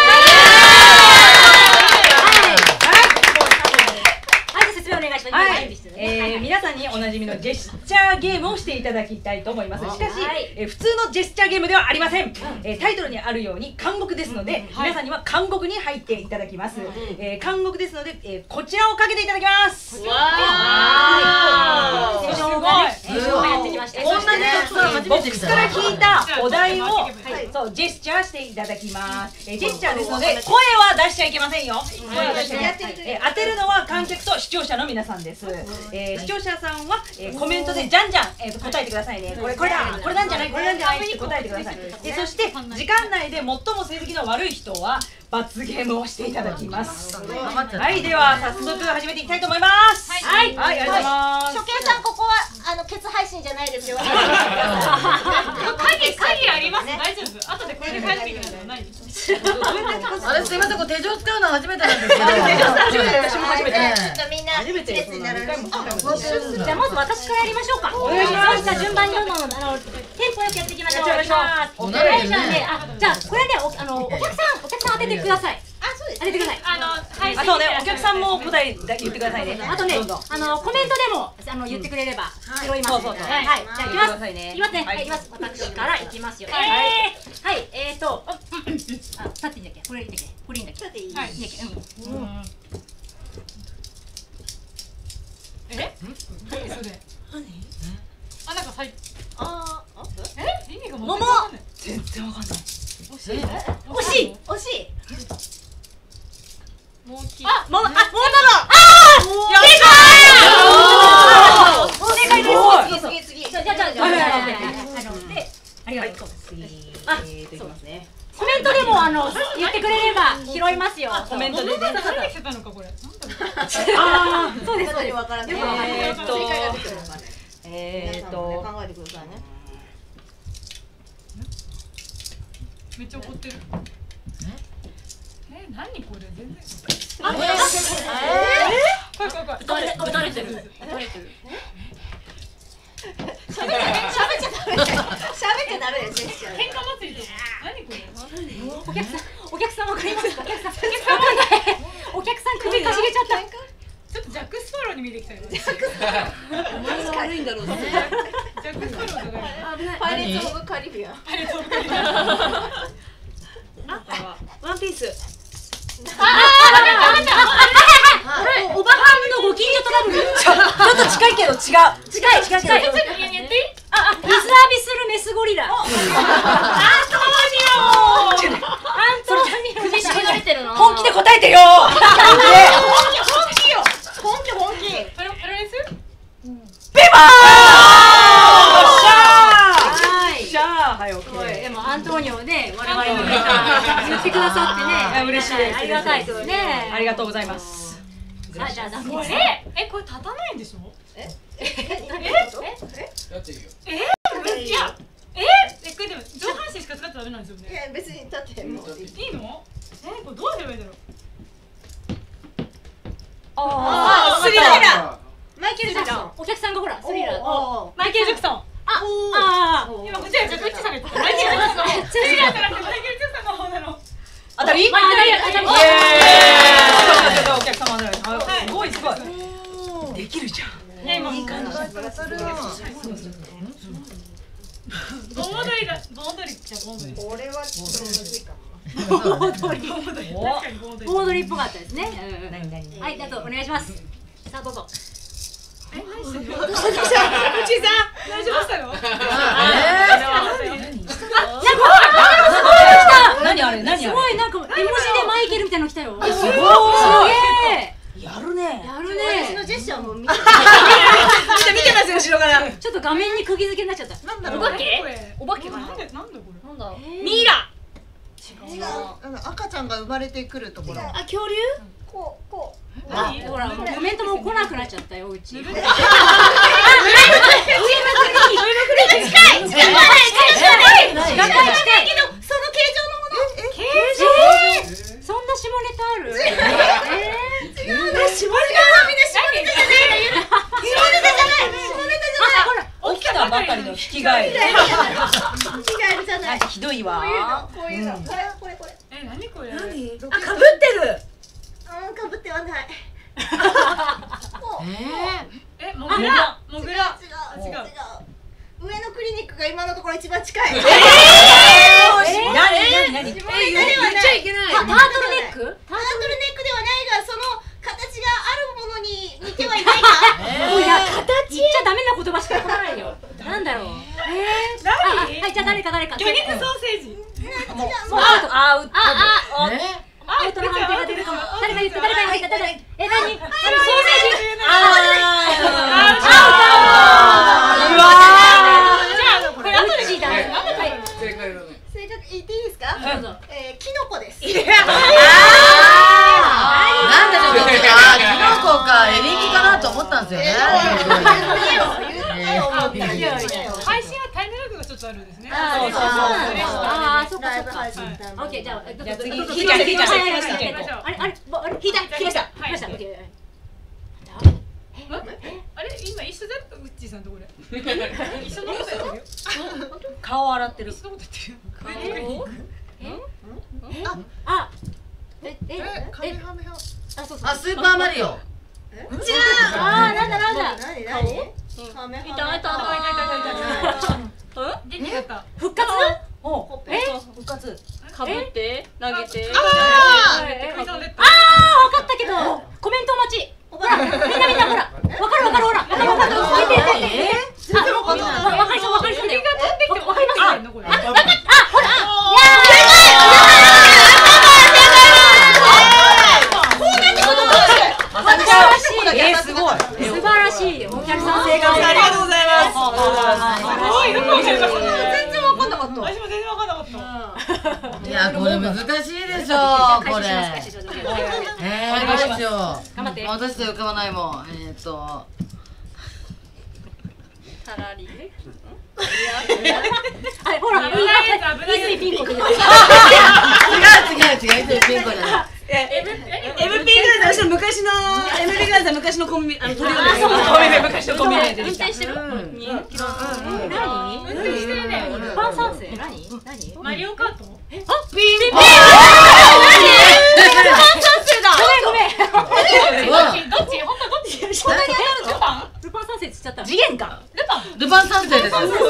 皆さんにおなじみのジェスチャーゲームをしていただきたいと思います。しかし、普通のジェスチャーゲームではありません。タイトルにあるように韓国ですので、皆さんには韓国に入っていただきます。韓国ですので、こちらをかけていただきます。 すごい。 ボックスから聞いたお題をジェスチャーしていただきます。ジェスチャーですので声は出しちゃいけませんよ。当てるのは観客と視聴者の皆さんです。視聴者さんはコメントでじゃんじゃん答えてくださいね。これだ、これなんじゃない、これなんじゃないって答えてください。そして時間内で最も成績の悪い人は罰ゲームをしていただきます。はい、では早速始めていきたいと思います。はい、ありがとうございます。 初見さん、ここはケツ配信じゃないですよ。 鍵あります。大丈夫。後でこれで帰ってくるのないです。 あれすいません、手錠使うの初めてなんですけど。 私も初めて。 みんな列になられる。 じゃあまず私からやりましょうか。お願いします。じゃあ順番にどんどんテンポよくやっていきましょう。お願いします。じゃあこれねお客さん当ててください。当ててください。 あとね、お客さんも答え言ってくださいね。 あとね、コメントでも言ってくれれば拾います。はい、じゃあいきます。いきますね。はい、いきます。私からいきますよ。はい、立っていいんだっけ？これいいんだっけ？これいいんだっけ？いいんだっけ？ 何それ？あ、なんか意味が桃。 全然わかんない。 惜しい。 もう大きい。 あ、桃太郎。正解です。次。じゃありがとう。いきますね。コメントでも言ってくれれば拾いますよ。コメントでね。 何してたのかこれ。 ああ、そうです。 わからない。 考えてくださいね。 めっちゃ怒ってる。何これ全然。 怖い。誰してる？ 喋っちゃダメです。 喧嘩祭りとか。何これ？ お客さんわかりますか？お客さん首かしげちゃった。 ちょっとジャックスパローに見てきたよ。 悪いんだろうね。 ジャックスパローじゃない。 パイレーツ・オブ・カリビアン。 ワンピース。 おばはんのご近近いけど違う。 近い。 ちょっとやっていい？ あ、水浴びするメスゴリラ。アントニオ。 首絞められてるな。 本気で答えてよ。 本気。 プロレス？ ビバー。 じゃあ、はい、オッケー。でもアントニオね、我々に言ってくださってね、嬉しいです。ありがたいですね。 ありがとうございます。 じゃあ、ダメ。 これ立たないんでしょ？ やっていいよ。 いや、これでも上半身しか使っちゃダメなんですよね。 いや別に立ってもいいの？これどうすればいいんだろう。 スリラー。 マイケル・ジャクソン。 お客さんがほら、スリラー。 マイケル・ジャクソン。今こっちがウッチーさんが言ってた。マイケル・ジャクソン。スリラーじゃなくてマイケル・ジャクソンの方なの。 当たり？ 当たり。 お客様だよ。すごい。できるじゃん。 いい感じ。盆踊りじゃ盆踊り。 俺はちょっとむずいかも。 盆踊りっぽかったですね。はい、あとお願いします。さあどうぞ。 うちさん大丈夫したよ。 何あれ？ すごいなんか絵文字でマイケルみたいなの来たよ。すげえ。 やるね。 私のジェスチャーも見て見てますよ後ろから。 ちょっと画面に釘付けになっちゃった。 なんだろう。お化け？なんだこれ。 なんだ。 ミイラ。 違う。 赤ちゃんが生まれてくるところ。 あ、恐竜？こう。 ほら、コメントも来なくなっちゃったよ、うち。近い。 その形状のもの。 そんな下ネタある？ 違う。下ネタじゃ起きたばかりの引き換え。 じゃない。 ひどいわ。 こういうの。これ。 何これ？ あ、かぶってる。 かぶってはない。 モグラ。 違う。上のクリニックが今のところ一番近い。 何？ 下ネタではない。 タートルネック？ タートルネックではないが、その形があるものに似てはいないか。 いや、形言っちゃダメな言葉しか来ないよ。なんだろう。はい、じゃあ誰か。 魚肉ソーセージ。 アウトの判定が出るかも。誰が言った？何？ソーセージ。 これ後で聞いた。 正確言っていいですか？キノコです。 なんだろう。キノコかエリンギかなと思ったんですよね。 配信はタイムラグがちょっとあるんですね。 そっか。オッケー、じゃあ次引いた。 あれ今一緒だったウッチーさんとこれ。一緒のことやってるよ。 顔洗ってる。 一緒のことやってるよ。 あ、スーパーマリオ。 なんだ。 元気だった。 復活？ 復活。 かぶって投げて。 わかったけどコメント待ち。ほら、みんなほら。わかる。わかりそうだよ。わかります。 すごい。 素晴らしい。お客さん正解。 ありがとうございます。 全然わかんなかった。私も全然わかんなかった。 いや、これ難しいでしょ。これ。どうしよう。 頑張って。 私と浮かばないもん。 さらり。 ほら、いいピンコ。違う。 ピンコじゃない。 MP グラズは昔の MP グラズは昔のコンビトリオで昔のコンビ名でできた。 運転してる？何？一般参戦？何？ マリオカート？ ピンごめん。 どっち？本当どっち？こんなにルパン？ ルパン三世っつっちゃった。 次元か。 ルパン三世です。すごい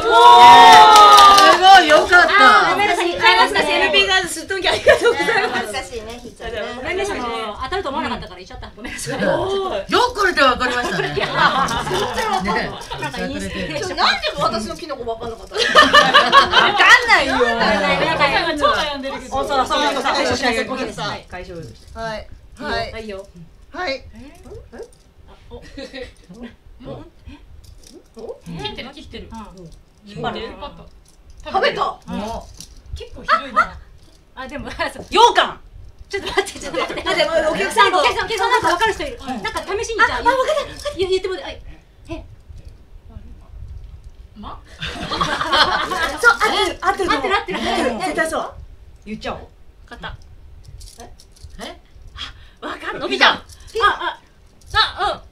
よかった。 ごめんなさい。 MP グラズすっとんきありがとうございます。 難しいね、ひっごめんなさい。当たると思わなかったから言っちゃった。ごめんなさい。 よくこれでわかりましたね。 なんかインスピレーション。 なんで私のキノコ分かんなかったの？ 分かんないよ。 超悩んでるけど。 そう解消してあげる。 解消。 はいはいはいよ。 はい。 切ってる。 引っ張る。 食べた。 結構広いな。 あ、でも羊羹。 ちょっと待って、ちょっと待って。 でもお客さんなんか分かる人いる。なんか試しにじゃあ言ってもらって。 そう合ってる合ってる。 絶対そう。 言っちゃおう。 勝った。 わかん伸びた。ピザ。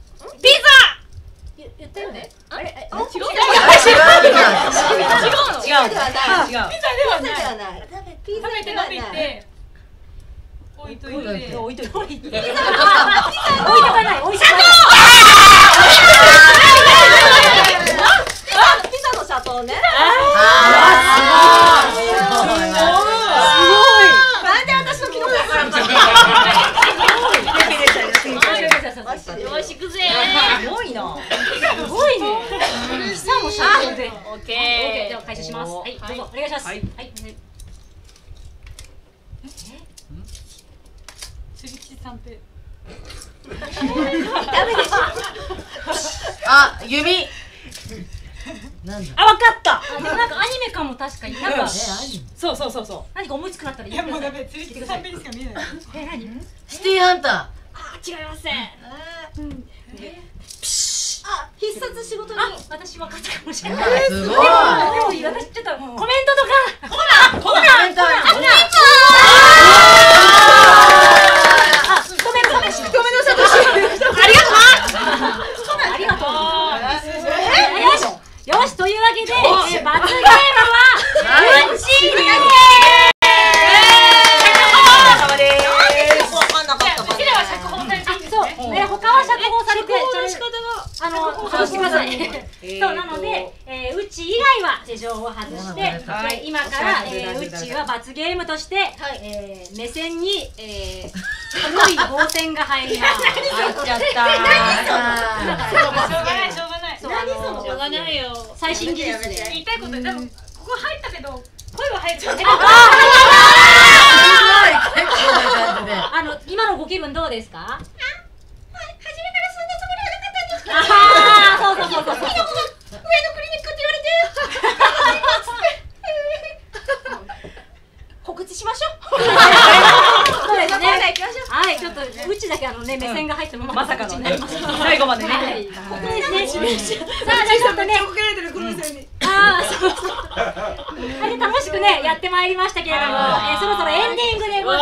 言ったよね。あれ、違う。 違うの。 違う。 ピザではない。食べて伸びて。置いといて。 置いとかない。置いとかない。 ピザの砂糖ね。 すごい。 なんで私のキノコ分からんかった。 よし行くぜ。 すごいな。 すごいね。ピザも砂糖で。 オッケー。 じゃあ開始します。はい、どうぞお願いします。はい。 釣り吉さんって。 あ、弓。なんだ。 あ、わかった。 でもなんかアニメかも確かに。なんかそう。 何か思いつくなったらいやもうダメ。釣り吉さん目にしか見えない。 何？ シティハンタ違いません。 必殺仕事に私分かったかもしれない。 すごい。 でも私ちょっとコメントとか。 コメント。 よしというわけで罰ゲームはうちで他は釈放されてそうしてください。そうなのでうち以外は手錠を外して今からうちは罰ゲームとして目線に黒い棒線が入ります。 入っちゃった。 しょうがない。 しょうがないよ。最新技術で言いたいことでもここ入ったけど声は入っちゃう。 今のご気分どうですか？そう。 上のクリニックって言われて告知しましょう。 そうですね。はい、ちょっとうちだけ目線が入ったまさかのね最後までね。 ここですね。さあじゃあちょっとね。はい、楽しくねやってまいりましたけれども、そろそろエンディングでございます。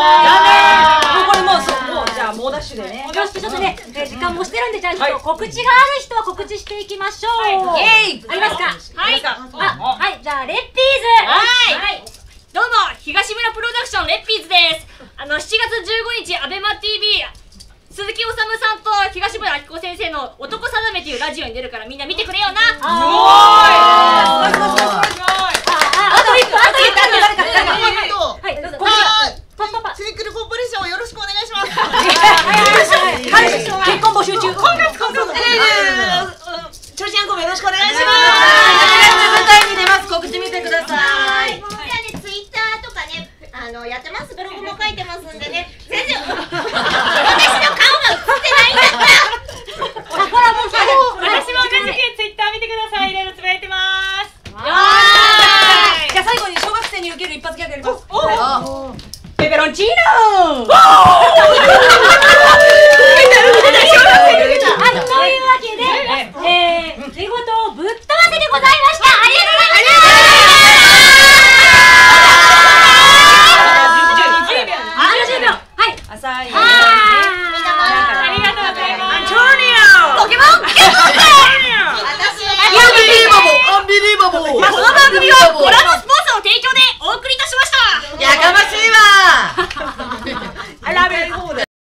これもうじゃあ猛ダッシュでね。 よし、ちょっとね時間もしてるんで、じゃあちょっと告知がある人は告知していきましょう。ありますか？はい。はい、じゃあレッピーズ。 はい。どうも東村プロダクションレッピーズです。7月15日アベマ TV 鈴木おさむさんと東村明子先生の男定めというラジオに出るからみんな見てくれよな。 すごい。 あと1分。 はい、どうぞ。ツリクルコーポレーションをよろしくお願いします。 結婚募集中。